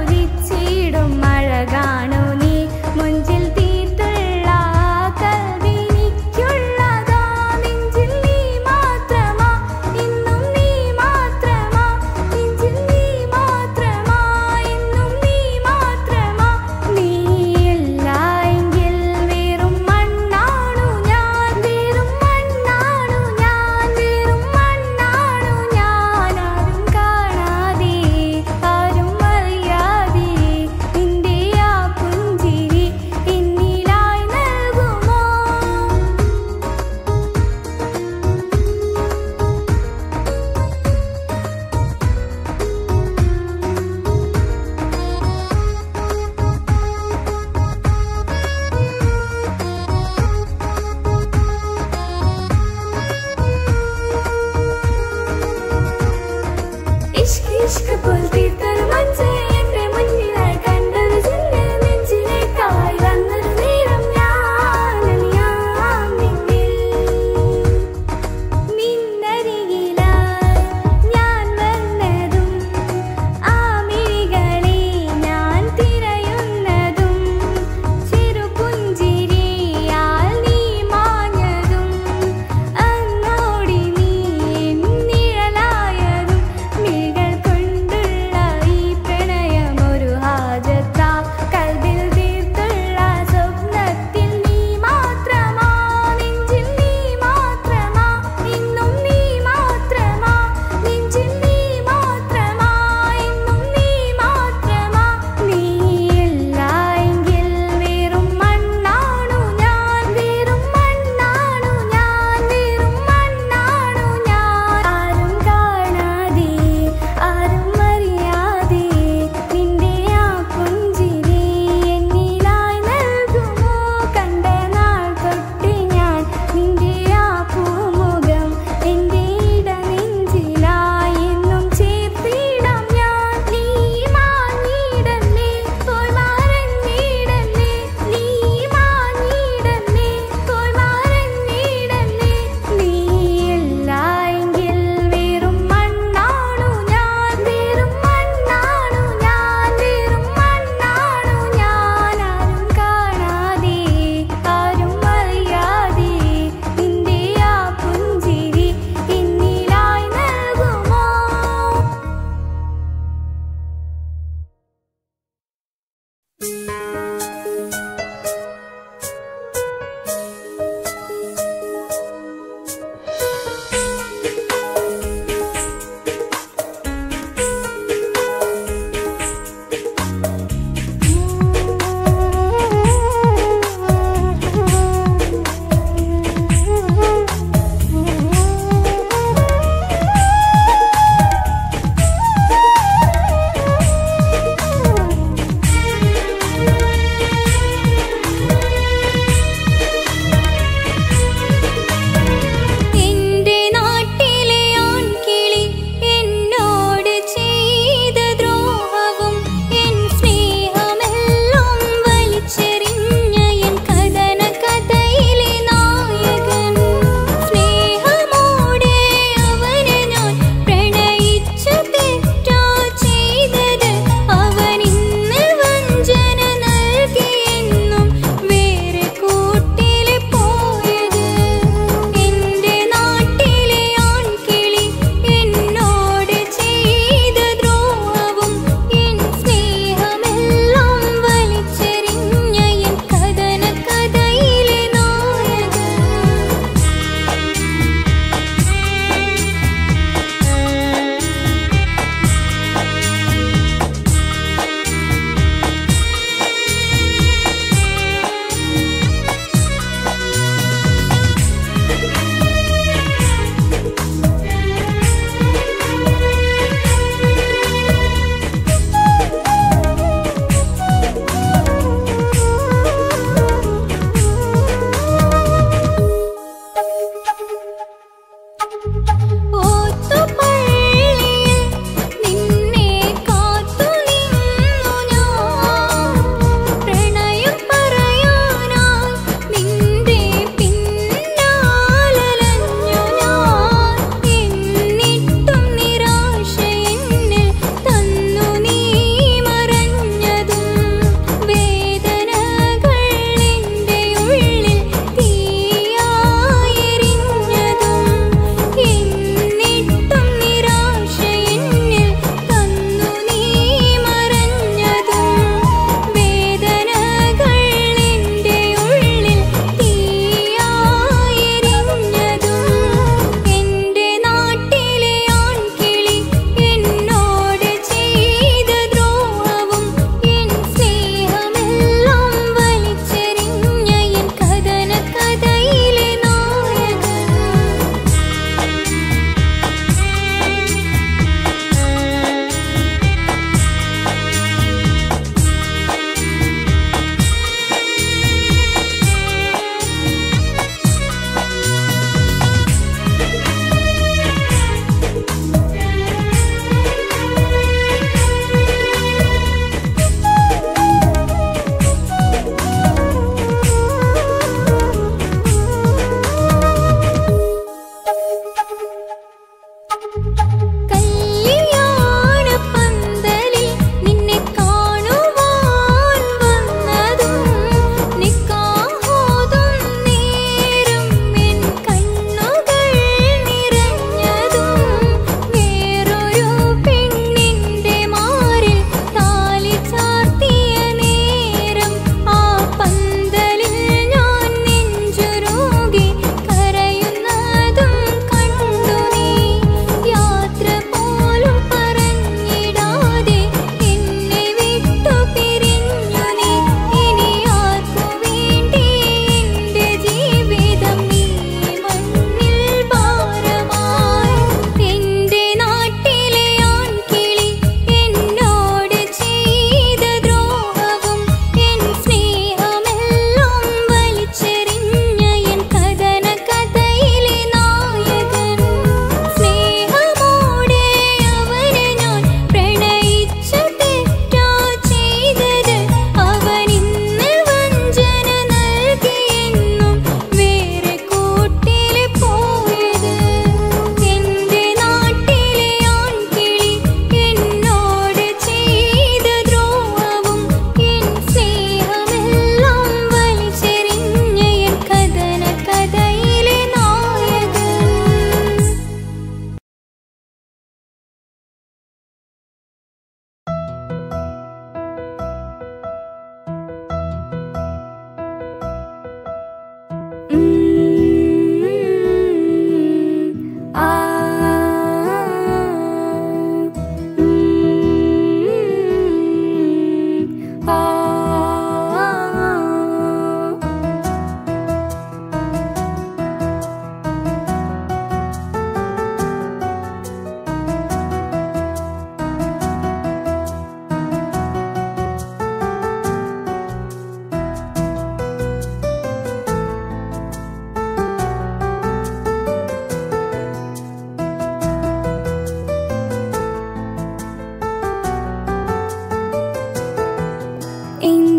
E: പോൽ തീർത്തൊരു മഞ്ച് എന്റെ മുന്നിലായി കണ്ടൊരു ചില്ല് നെഞ്ചിലേക്കായി വന്നൊരു നേരം ഞാൻ അലിയാം നിന്നിൽ. നിന്നരികിലായി ഞാൻ വന്നതും ആ മിഴികളെ ഞാൻ തിരയുന്നതും ചെറുപുഞ്ചിരിയാൽ നീ മാഞ്ഞതും അങ്ങോടി നീ നിഴലായതും മിഴികൾ കൊണ്ടുള്ള ഈ പ്രണയ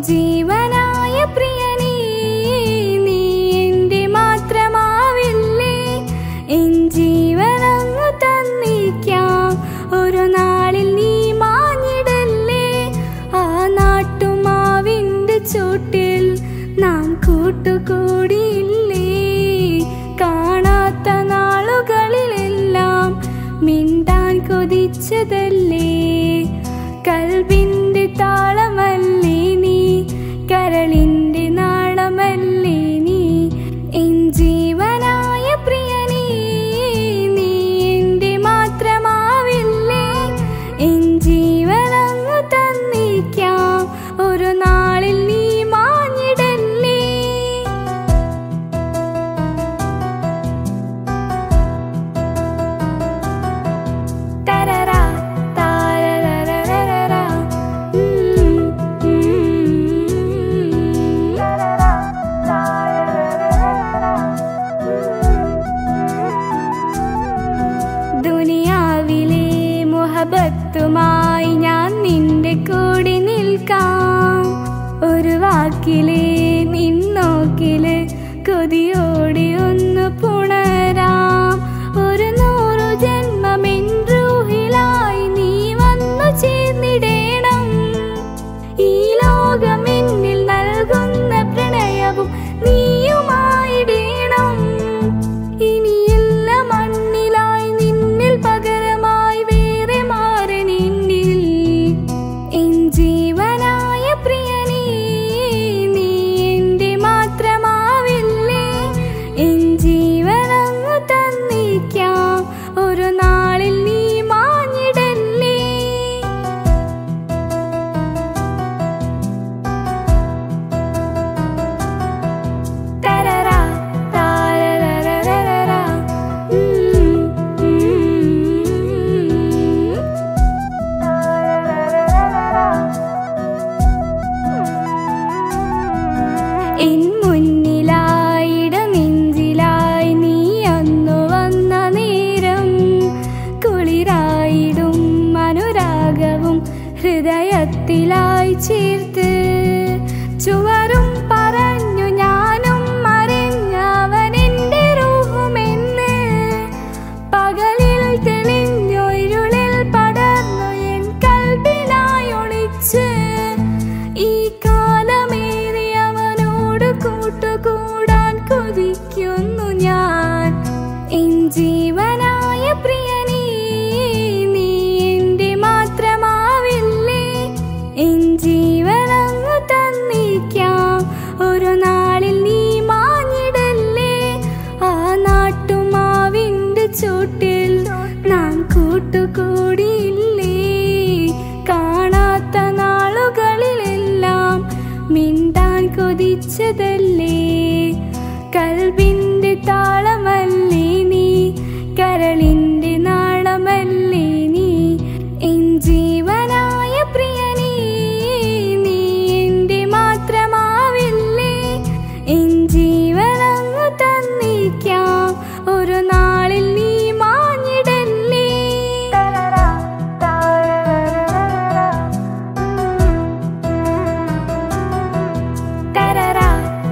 E: ജീവനായ പ്രിയനീ നീ എൻ്റെ മാത്രമാവില്ലേ എൻ ജീവനങ്ങ് തന്നിക്കാം ഒരു നാളിൽ നീ മാഞ്ഞിടല്ലേ ആ നാട്ടുമാവിൻ്റെ ചൂട്ടിൽ നാം കൂട്ടുകൂടിയില്ലേ കാണാത്ത നാളുകളിലെല്ലാം മിണ്ടാൻ കൊതിച്ചതല്ലേ കൽബിന്റെ താളമല്ലേ നീ കരളിന്റെ നാളമല്ലേ നീ എൻ ജീവനായ പ്രിയനീ നീ എൻ്റെ മാത്രമാവില്ലേ എൻ ജീവനങ്ങ് തന്നിക്കാം ഒരു നാളിൽ നീ മാഞ്ഞിടല്ലേ തരറാ താരരരരരരാ ഉം തരറാ താരരരരരരാ ദുനിയാവിലെ മുഹബത്തുമായി ഞാൻ നിന്റെ കൂടെ നിൽക്കാം ഒരു വാക്കിലെ നിന്നോക്കില് കൊതിയോടെ ഒന്ന് പുണരാം ഒരു നൂറു ജന്മമെൻ റൂഹിലായി നീ വന്നു ചേർന്നിടേണം ഈ ലോകം എന്നിൽ നൽകുന്ന പ്രണയവും നീയുമായിടേണം ഇനിയില്ല മണ്ണിലായി നിന്നിൽ പകരമായി വേറെ മാറനെന്നിൽ എൻ ജീവനായ പ്രിയനീ നീ എൻ്റെ മാത്രമാവില്ലേ എൻ ജീവനങ്ങ് തന്നിക്കാം ഒരു നാളിൽ നീ മാഞ്ഞിടല്ലേ തരറാ താരരരരരാ ഉം എൻ മുന്നിലായിട നെഞ്ചിലായി നീ അന്നു വന്ന നേരം കുളിരായിടും അനുരാഗവും ഹൃദയത്തിലായി ചേർത്ത് ചുവരും പറഞ്ഞു ഞാനും മറിഞ്ഞവനെന്റെ റൂഹുമെന്ന് പകലിൽ തെളിഞ്ഞു ഇരുളിൽ പടർന്നു എൻ കൽബിലായി ഒളിച്ച് ഈ കാലമേറി അവനോട് കൂട്ടുകൂടാൻ കൊതിക്കുന്നു ഞാൻ എൻ ജീവനായ പ്രിയനീ നീ എൻ്റെ മാത്രമാവില്ലേ എൻ ജീവനങ്ങ് തന്നിക്കാം ഒരു നാളിൽ നീ മാഞ്ഞിടല്ലേ ആ നാട്ടുമാവിൻ്റെ ചൂട്ടിൽ നാം കൂട്ടുകൂടിയില്ലേ കാണാത്ത നാളുകളിലെല്ലാം മിണ്ടാൻ കൊതിച്ചതല്ലേ കൽബിന്റെ താളമല്ലേ നീ കരളിന്റെ നാളമല്ലേ നീ എൻ ജീവനായ പ്രിയനീ നീ എൻ്റെ മാത്രമാവില്ലേ എൻ ജീവനങ്ങ് തന്നിക്കാം ഒരു നാളിൽ നീ മാഞ്ഞിടല്ലേ തരറാ താരരരരരാ തരറാ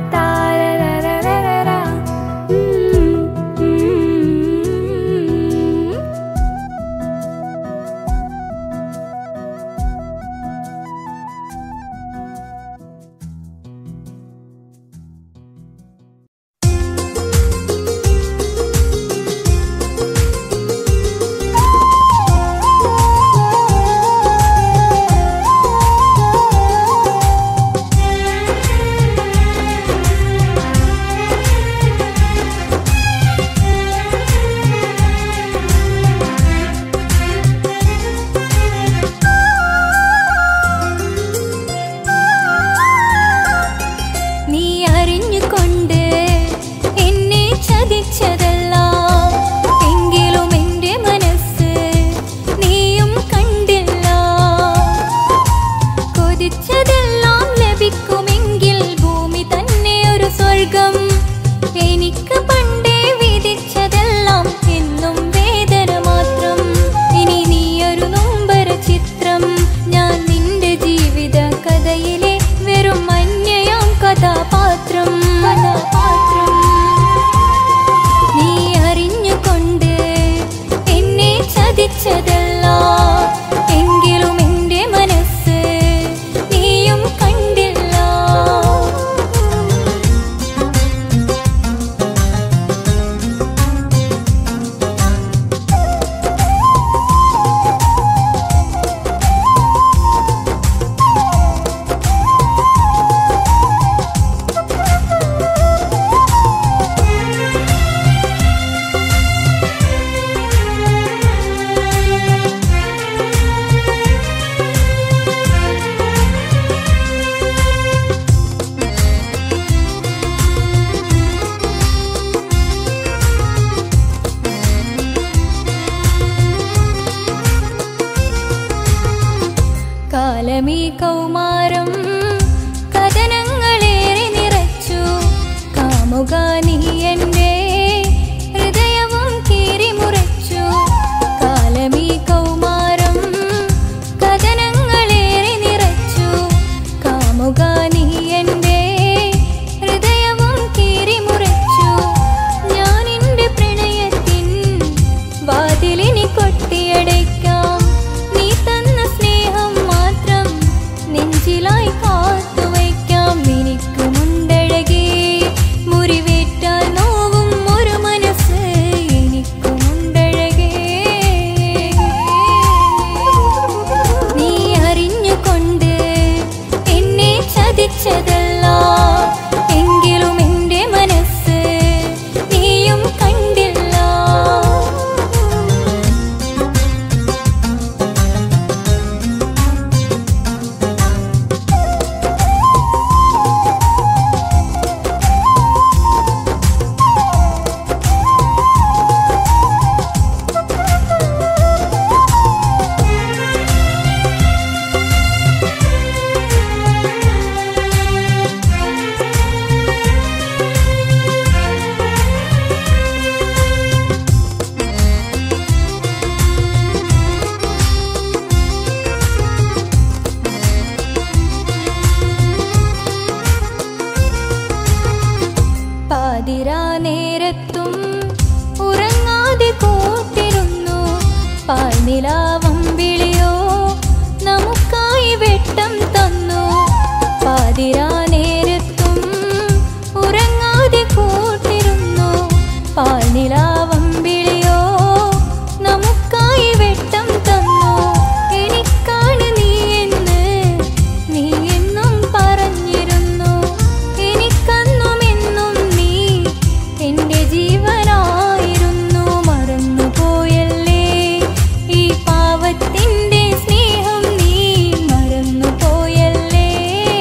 F: കാലമീ കൗമാരം കഥനങ്ങളേറെ നിറച്ചു കാമുക നീ എൻ്റെ ഹൃദയവും കീറിമുറിച്ചു കാലമീ കൗമാരം കഥനങ്ങളേറെ നിറച്ചു കാമുക നീ എൻ്റെ ഹൃദയവും കീറിമുറിച്ചു ഞാൻ എൻ്റെ പ്രണയത്തിൻ വാതിലിനി കൊട്ടിയടയ്ക്കാം നീ തന്ന സ്നേഹം മാത്രം നെഞ്ചിലായി കാത്തുവയ്ക്കാം എനിക്കുമുണ്ടഴകേ മുറിവേറ്റാൽ നോവും ഒരു മനസ്സ് എനിക്കുമുണ്ടഴകേ നീ അറിഞ്ഞുകൊണ്ട് എന്നെ ചതിച്ചതല്ല എങ്കിലും എൻ്റെ മനസ്സ് നീയും കണ്ടില്ല പാതിരാ നേരത്തും ഉറങ്ങാതെ കൂട്ടിരുന്നു പാൽനിലാവം വിളിയോ നമുക്കായി വെട്ടം തന്നു പാതിരാ നേരത്തും ഉറങ്ങാതെ കൂട്ടിരുന്നു പാൽനിലാവം വിളിയോ നമുക്കായി വെട്ടം തന്നു എനിക്കാണ് നീ എന്ന് നീ എന്നും പറഞ്ഞിരുന്നു എനിക്കന്നും എന്നും നീ എൻ്റെ ജീവനായിരുന്നു മറന്നുപോയല്ലേ ഈ പാവത്തിൻ്റെ സ്നേഹം നീ മറന്നുപോയല്ലേ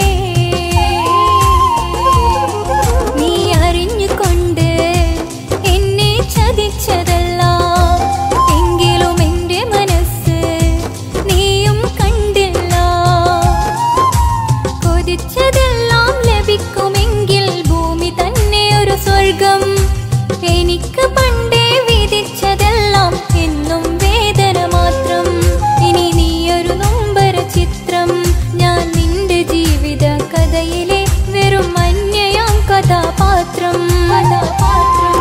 F: നീ അറിഞ്ഞുകൊണ്ട് എന്നെ ചതിച്ചതല്ല എങ്കിലും എൻ്റെ മനസ്സ് നീയും കണ്ടില്ല കൊതിച്ചതെല്ലാം ലഭിക്കുമെങ്കിൽ ഭൂമി തന്നെ ഒരു സ്വർഗം എനിക്ക് പണ്ടേ വിധിച്ചതെല്ലാം എന്നും വേദന മാത്രം ഇനി നീയൊരു നൊമ്പര ചിത്രം ഞാൻ നിന്റെ ജീവിത കഥയിലെ വെറും അന്യയാം കഥാപാത്രം കഥാപാത്രം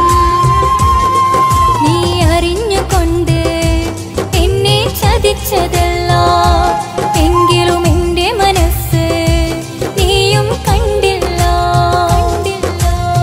F: നീ അറിഞ്ഞുകൊണ്ട് എന്നെ ചതിച്ചതല്ല എങ്കിലും എൻ്റെ മനസ്സ് നീയും കണ്ടില്ല കണ്ടില്ല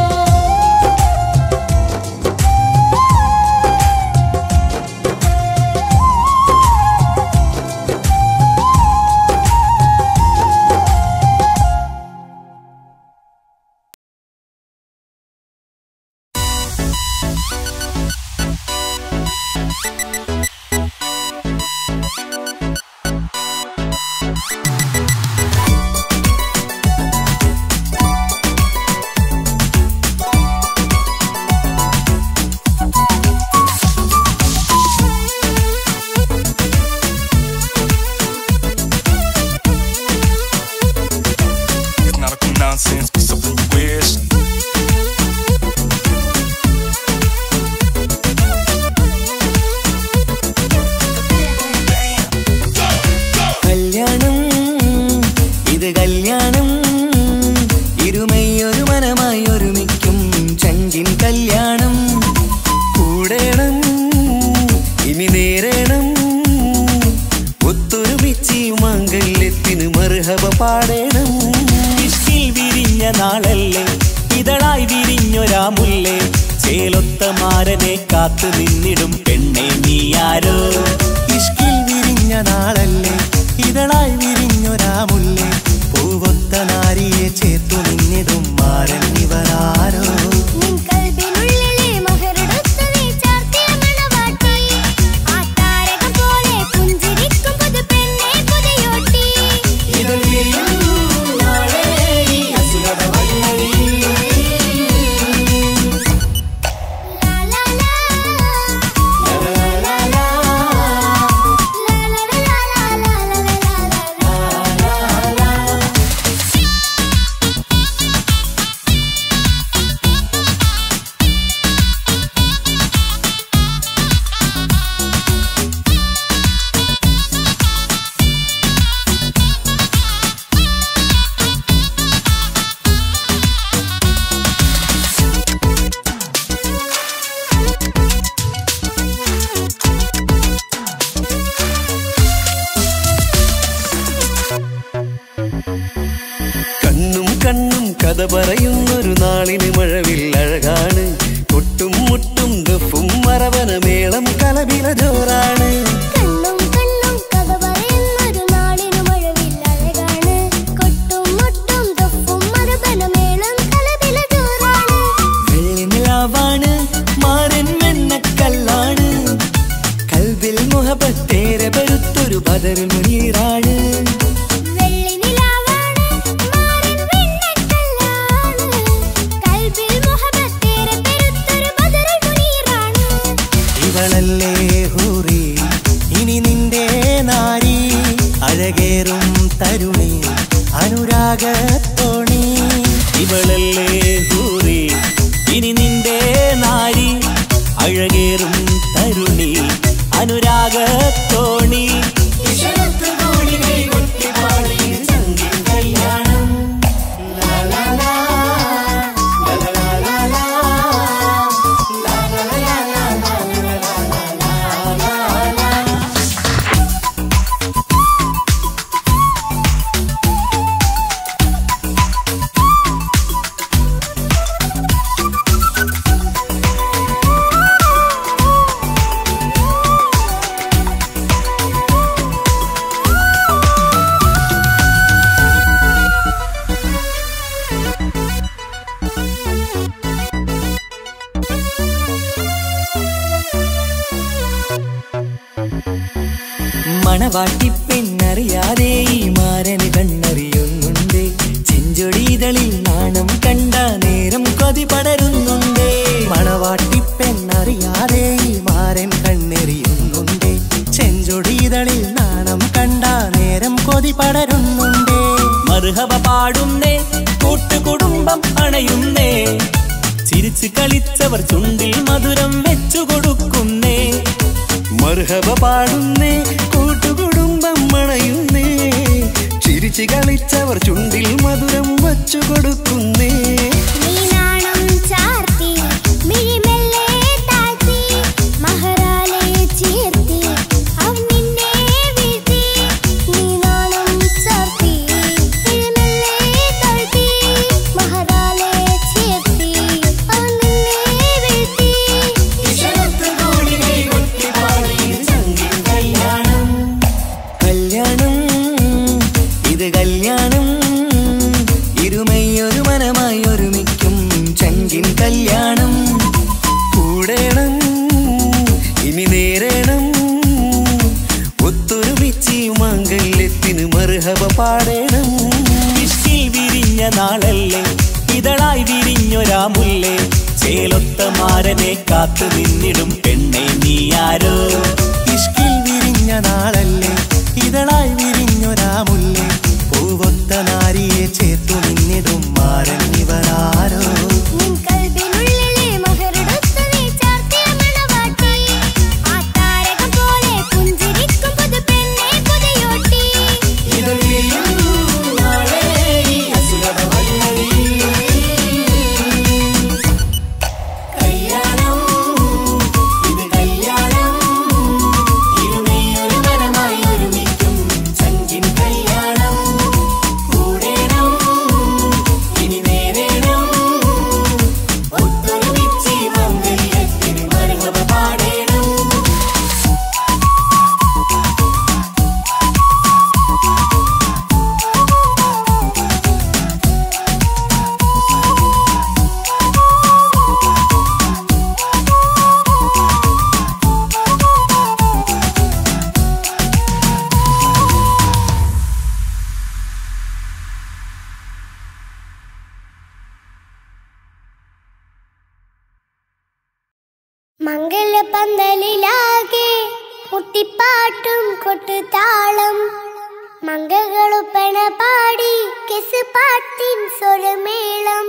G: It's not a nonsense piece of blue wish.
B: കല്യാണം ഇത് കല്യാണം ഇരുമയൊരു മനമായി ഒരുമിക്കും ചങ്കിൻ കല്യാണം കൂടേണം ഇനി നേരേണം ഒത്തൊരുമിച്ച് മംഗല്യത്തിന് മർഹബ പാടേണം
D: ഇഷ്കിൽ വിരിഞ്ഞ നാളല്ലേ ഇതളായി വിരിഞ്ഞൊരാ മുല്ലേ ചേലൊത്ത മാരനെ കാത്തു നിന്നിടും പെണ്ണെ നീയാരോ
C: ഇഷ്കിൽ വിരിഞ്ഞ നാളല്ലേ ഇതളായി വിരിഞ്ഞൊരാ മുല്ലേ പൂവൊത്ത നാരിയെ ചേർത്തു നിന്നിടും മാരൻ ഇവരാരോ
A: നിൻ കൽബിനുള്ളിലെ മഹറുടൊത്ത് നീ ചാർത്തിയ മണവാട്ടി ആ താരകം പോലെ പുഞ്ചിരിക്കും പുതുപെണ്ണെ പുതിയോട്ടി
C: ഇതൾ വിരിയുന്നു നാളെ ഈ അസുരത വല്ലരി
A: ലാ ലാ ലാ ലാ ലാ ലാ ലാ ലാ ലാ ലാ ലാ ലാ ലാ ലാ ലാ
H: കഥ പറയുന്നൊരു നാളിന് മഴവില്ലഴകാണ്. കൊട്ടും മുട്ടും ദഫും മറവന മേളം കലപില ജോറാണ്.
A: കണ്ണും കണ്ണും കഥ പറയുന്നൊരു നാളിന് മഴവില്ലഴകാണ്. കൊട്ടും മുട്ടും ദഫും മറവന മേളം കലപില ജോറാണ്.
B: വെള്ളി നിലാവാണ് മാരൻ വെണ്ണക്കല്ലാണ്. കൽബിൽ മുഹബത്തേറെ പെരുത്തൊരു ബദർ മുനീറാണ്.
C: ഇവളല്ലേ ഹൂറി ഇനി നിന്റെ നാരി, അഴകേറും തരുണി അനുരാഗത്തോണി.
D: ഇവളല്ലേ ഹൂറി ഇനി നിന്റെ നാരി, അഴകേറും തരുണി അനുരാഗത്തോണി.
B: മണവാട്ടി പെണ്ണറിയാതെ ഈ മാരന് കണ്ണറിയുന്നുണ്ട്. ചെഞ്ചൊടിതളിൽ നാണം കണ്ട നേരം കൊതി പടരുന്നുണ്ട്.
C: മണവാട്ടി പെണ്ണറിയാതെ ഈ മാരൻ കണ്ണെറിയുന്നുണ്ട്. ചെഞ്ചൊടിതളിൽ നാണം കണ്ട നേരം കൊതി പടരുന്നുണ്ട്.
D: മർഹബ പാടുന്നേ കൂട്ടുകുടുംബം അണയുന്നേ, ചിരിച്ചു കളിച്ചവർ ചുണ്ടിൽ മധുരം വെച്ചു കൊടുക്കുന്നേ.
H: മർഹബ പാടുന്നേ കൂട്ടുകുടുംബം മണയുന്നേ, ചിരിച്ചു കളിച്ചവർ ചുണ്ടിൽ മധുരം വച്ചു കൊടുക്കുന്നേ.
D: പാടേണം ഇഷ്കിൽ വിരിഞ്ഞ നാളല്ലേ ഇതളായി വിരിഞ്ഞൊരാ മുല്ലേ, ചേലൊത്ത മാരനെ കാത്തു നിന്നിടും പെണ്ണെ നീയാരോ.
C: ഇഷ്കിൽ വിരിഞ്ഞ നാളല്ലേ ഇതളായി വിരിഞ്ഞൊരാ മുല്ലേ, പൂവൊത്ത നാരിയെ ചേർത്തു നിന്നിടും മാരൻ ഇവരാരോ.
A: മംഗലപന്തലിലാകെ മുട്ടിപ്പാട്ടും കൊട്ടുതാളം, മംഗളുപ്പണ പാടി കെസ് പാട്ടിൻ സ്വരമേളം.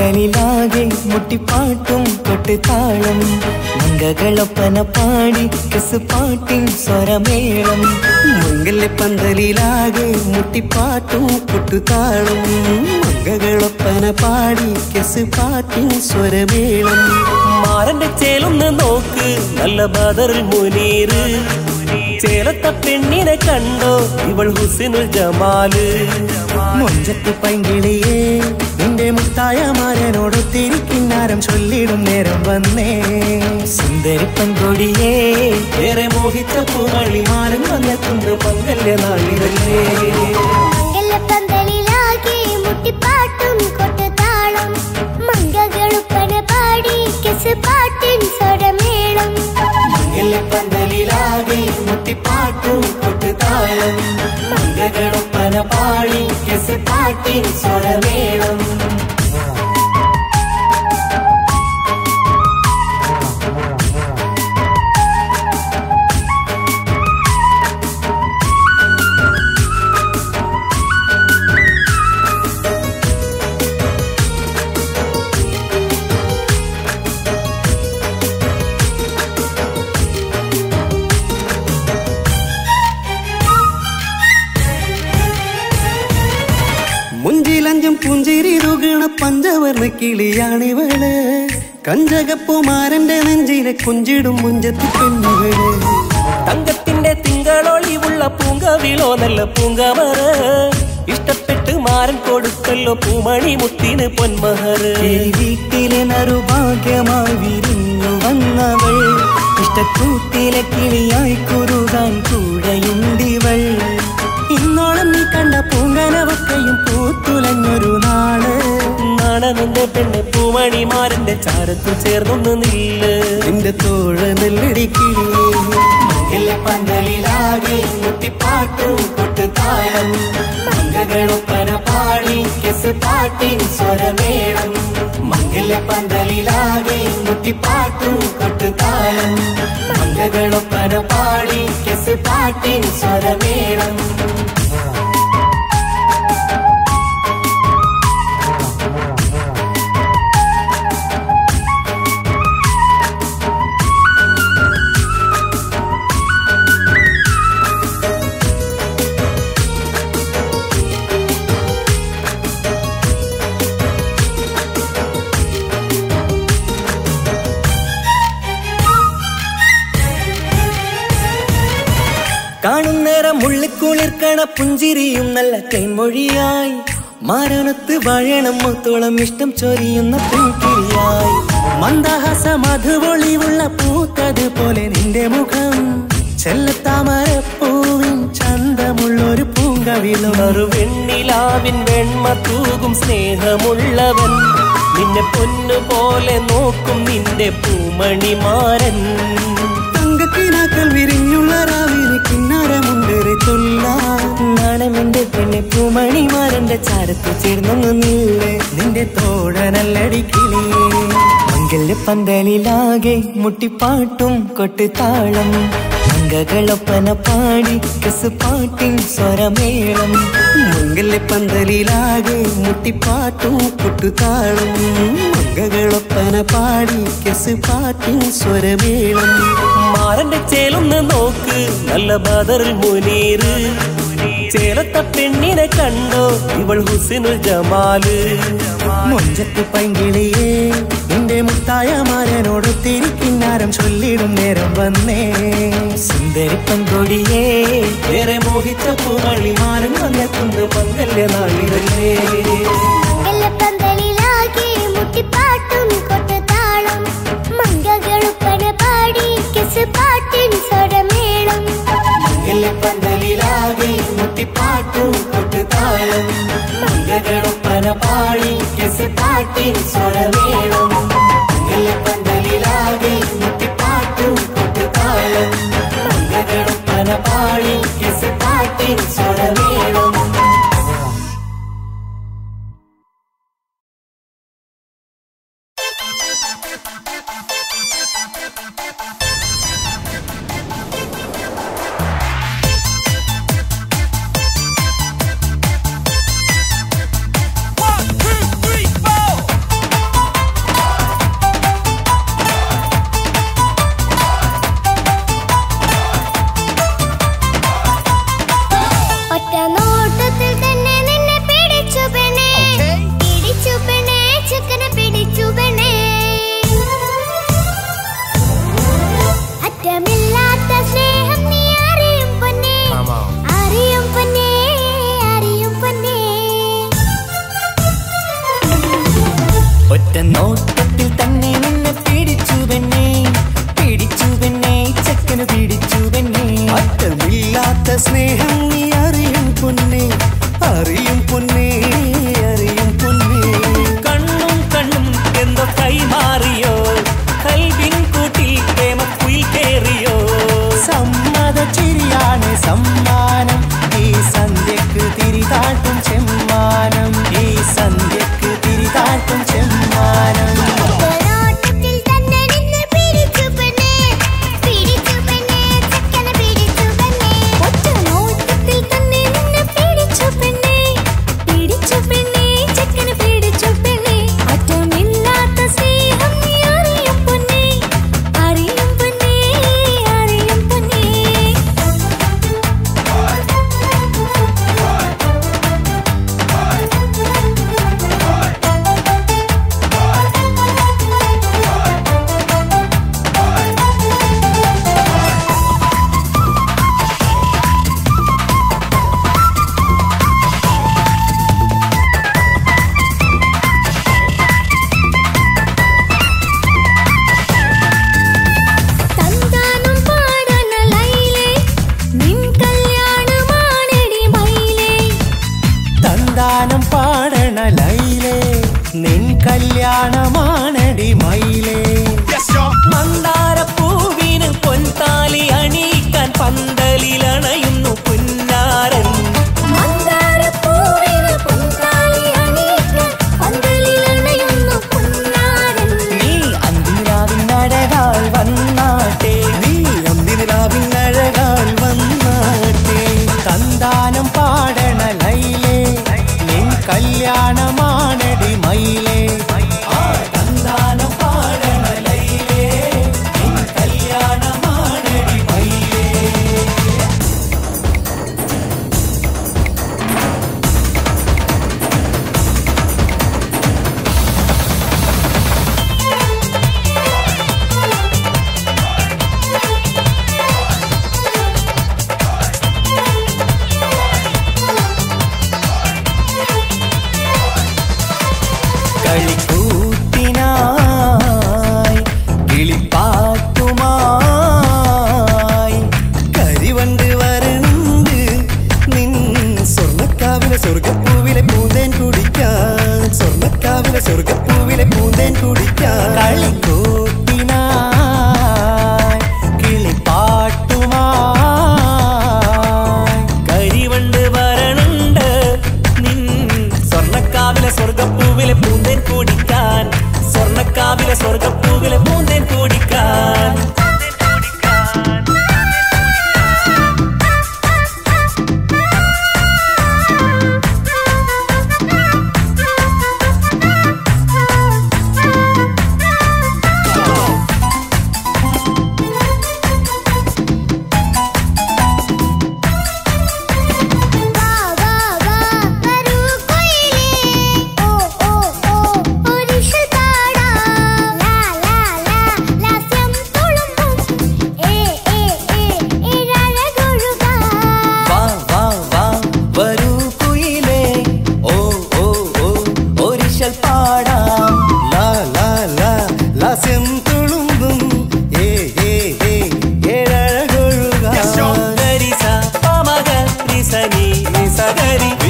B: പന്തലിലാകെ മുട്ടിപ്പാട്ടും കൊട്ടുതാളം മംഗകളൊപ്പന പാടി കെസുപാട്ടിൻ സ്വരമേളം
H: മംഗല്യ പന്തലിലാകെ മുട്ടിപ്പാട്ടും കൊട്ടുതാളം മംഗകളൊപ്പന പാടി കെസുപാട്ടിൻ സ്വരമേളം
D: മാരന്റെ ചേലൊന്ന് നോക്ക് നല്ല ബദറുൽ മുനീറ് ചേലത്ത പെണ്ണിനെ കണ്ടോ ഇവൾ ഹുസ്നുൽ ജമാല്
C: മൊഞ്ചത്ത് പൈങ്കിളിയേ നിന്റെ മുത്തായ മാരനോടൊത്തിരിക്കിന്നാരം ചൊല്ലിടും നേരം വന്നേ
B: സുന്ദരി പെൺകൊടിയേ
D: ഏറെ മോഹിച്ച പൂമണി മാരൻ വന്നെത്തുന്ന മംഗല്യ നാളിതല്ലേ
A: മംഗലപ്പന്തലിലാകെ മുട്ടിപ്പാട്ടും കൊട്ടുതാളം മംഗകളുപ്പന പാടി കെസുപാട്ടിൻ സ്വരമേളം
B: മംഗല്യപ്പന്തലിലാകെ മുട്ടിപ്പാട്ടും കൊട്ടുതാളം മംഗകളൊപ്പന പാടി കെസുപാട്ടിൻ സ്വരമേളം
H: മുഞ്ചിലഞ്ചും പുഞ്ചിരി തുകണ പഞ്ചവർണ്ണ കിളിയാണിവള് കഞ്ചകപ്പുമാരന്റെ നെഞ്ചിലെ കുഞ്ചിടും മുഞ്ചത്തി പെണ്ണുകള്
D: തങ്കത്തിന്റെ തിങ്കളൊളിവുള്ള പൂങ്കവിളോ നല്ല പൂങ്കമറ ഇഷ്ടപ്പെട്ട് മാരൻ കൊടുക്കല്ലോ പൂമണി മുത്തിന് പൊന്മഹർ
B: വീട്ടിലെ നറുഭാഗ്യമായി വിരിഞ്ഞു വന്നവൾ ഇഷ്ടക്കൂട്ടിലെ കിളിയായി കുറുകാൻ കൂടെയുണ്ടിവൾ ഇന്നോളം നീ കണ്ട പൂങ്കനവക്കയും പൂത്തുലഞ്ഞൊരു നാള്
D: നാണനന്റെ പെണ്ണ് പൂമണിമാരന്റെ ചാരത്തു ചേർന്നൊന്ന് നില്ല്
H: നിന്റെ തോഴ നെല്ലടിക്കിളിയേ
B: പന്തലിലാകെ മുട്ടിപ്പാട്ടും കൊട്ടുതാളം മംഗകളൊപ്പന പാടി കെസുപാട്ടിൻ സ്വരമേളം മംഗല്യ പന്തലിലാകെ മുട്ടിപ്പാട്ടും കൊട്ടുതാളം മംഗകളൊപ്പന പാടി കെസുപാട്ടിൻ സ്വരമേളം
C: കാണുന്നേരം മുള്ളിക്കുളിർക്കണ പുഞ്ചിരിയും നല്ല കൈമൊഴിയായി മാരണത്ത് വാഴണം മുത്തോളം ഇഷ്ടം ചൊരിയുന്ന പൂക്കിരിയായി മന്ദഹാസ മധുപൊളിവുള്ള പൂത്തത് പോലെ നിന്റെ മുഖം ചെല്ലത്താമരപ്പൂവിൻ ചന്തമുള്ളൊരു പൂങ്കവിളും
D: വെണ്ണിലാവിൻ വെണ്മ തൂകും സ്നേഹമുള്ളവൻ നിന്നെ പൊന്നുപോലെ നോക്കും നിന്റെ പൂമണിമാരൻ
H: തങ്കക്കിനാക്കൾ വിരിഞ്ഞുള്ള രാവിലെ കിന്നാരമുണ്ടേറെ ചൊല്ലാൻ
B: നാണമെന്റെ പെണ്ണെ പൂമണിമാരന്റെ ചാരത്ത് ചേർന്നൊന്നു നില്ലേ
C: നിന്റെ തോഴനല്ലടിക്കിളിയേ
B: മംഗല്യ പന്തലിലാകെ മുട്ടിപ്പാട്ടും കൊട്ടുതാളം മംഗകളൊപ്പന പാടി കെസുപാട്ടിൻ സ്വരമേളം
H: മംഗല്യ പന്തലിലാകെ മുട്ടിപ്പാട്ടും കൊട്ടുതാളം മംഗകളൊപ്പന പാടി കെസുപാട്ടിൻ സ്വരമേളം
D: മാരന്റെ ചേലൊന്ന് നോക്ക് നല്ല ബദറുൽ മുനീറ് ചേലത്ത പെണ്ണിനെ കണ്ടോ ഇവൾ ഹുസ്നുൽ ജമാല്
C: മൊഞ്ചത്ത് പൈങ്കിളിയേ നിന്റെ മുത്തായ മാരനോടൊത്തിരിക്കിന്നാരം ചൊല്ലിടും നേരം വന്നേ
B: സുന്ദരി പെൺകൊടിയേ
D: ഏറെ മോഹിച്ച പൂമണി മാരൻ വന്നെത്തുന്ന മംഗല്യ നാളിതല്ലേ
A: മംഗലപ്പന്തലിലാകെ മുട്ടിപ്പാട്ടും കൊട്ടുതാളം മംഗകളുപ്പന പാടി കെസുപാട്ടിൻ സ്വരമേളം
B: പന്തലിലാകെ മുട്ടിപ്പാട്ടും കൊട്ടുതാളം മംഗകളൊപ്പന പാടി കെസുപാട്ടിൻ സ്വരമേളം പന്തലിലാകെ മുട്ടിപ്പാട്ടും കൊട്ടുതാളം മംഗകളൊപ്പന പാടി കെസുപാട്ടിൻ സ്വരമേളം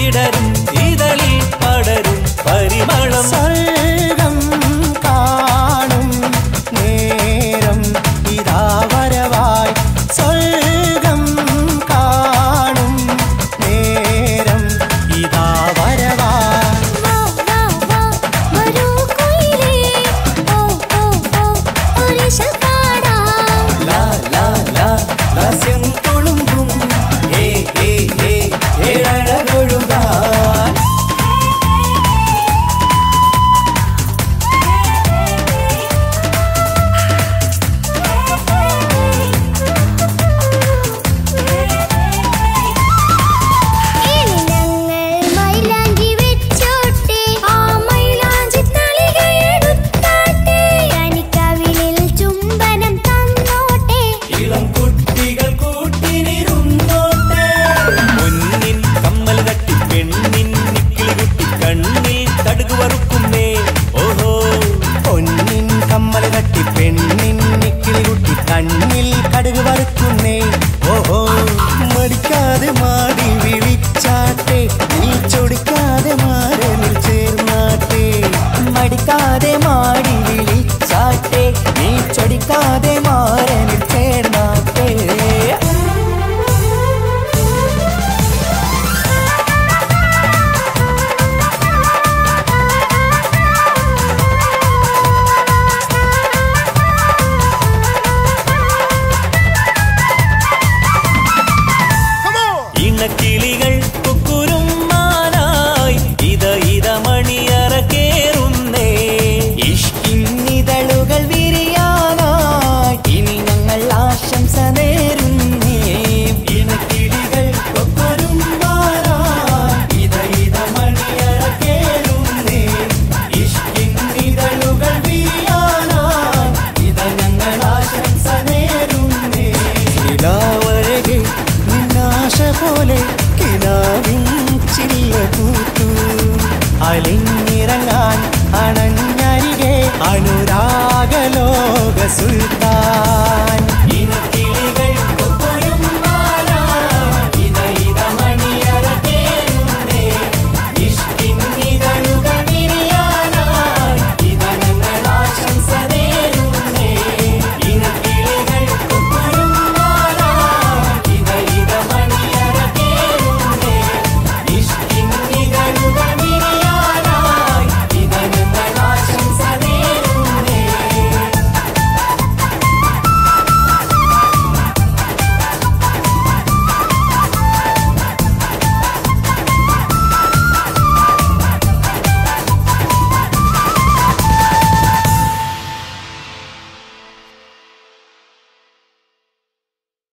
D: വിടരും ഇതളിൽ പടരും പരിമളം
C: സ്വർഗം കാണും നേരം ഇതാ വരവായി സ്വർഗം കാണും നേരം ഇതാ വരവായി
A: വാ വാ വാ വരൂ കുയിലേ ഓ ഓ ഓ ഒരിശപാടാ
B: ലാ ലാ ലാ ലാസ്യം തുളുമ്പും ഏ ഏ ഏ ഏഴഴകൊഴുകാൻ
A: ഇനി ഞങ്ങൾ മൈലാഞ്ചി വെച്ചോട്ടെ ആ മൈലാഞ്ചി തളികയെടുത്താട്ടെ കനിക്കവിളിൽ ചുംബനം തന്നോട്ടെ
B: ഇളം കുട്ടികൾ കൂട്ടിനിരുന്നോട്ടെ
D: മുന്നിൻ കമ്മൽ തട്ടി പെണ്ണിൻ നിക്കിളി കുട്ടി കണ്ണിൽ കടുക് വറുക്കുന്നേ ഓഹോ
C: പൊന്നിൻ കമ്മൽ തട്ടി പെണ്ണിൻ നിക്കിളി കുട്ടി കണ്ണിൽ കടുക് വറുക്കുന്നേ ഓഹോ മടിക്കാതെ മാടി വിളിച്ചാട്ടെ നീ ചൊടിക്കാതെ മാറനിൽ ചേർന്നാട്ടെ
B: മടിക്കാതെ മാടി വിളിച്ചാട്ടെ നീ ചൊടിക്കാതെ മാറനിൽ ചേർന്നാട്ടെ
D: ഇണക്കിളികൾ കുക്കുരും മാനായി ഇത ഇത മണിയറ കേറുന്നേ
B: ഇഷ്കിന്നിതളുകൾ വിരിയാനായി ഇനി ഞങ്ങൾ ആശംസ നേരുന്നേ
C: ഇണക്കിളികൾ കൊക്കൊരും മാറായി ഇത ഇത മണിയറ കേറുന്നേ ഇഷ്കിന്നിതളുകൾ വീഴാനായി ഇത ഞങ്ങൾ ആശംസ നേരുന്നേ നിലാവഴകെ നിന്നാശ പോലെ കിനാവിൻ ചില്ല കൂത്തു അലിഞ്ഞിറങ്ങാൻ അണഞ്ഞരികെ അനുരാഗലോക സുൽത്താൻ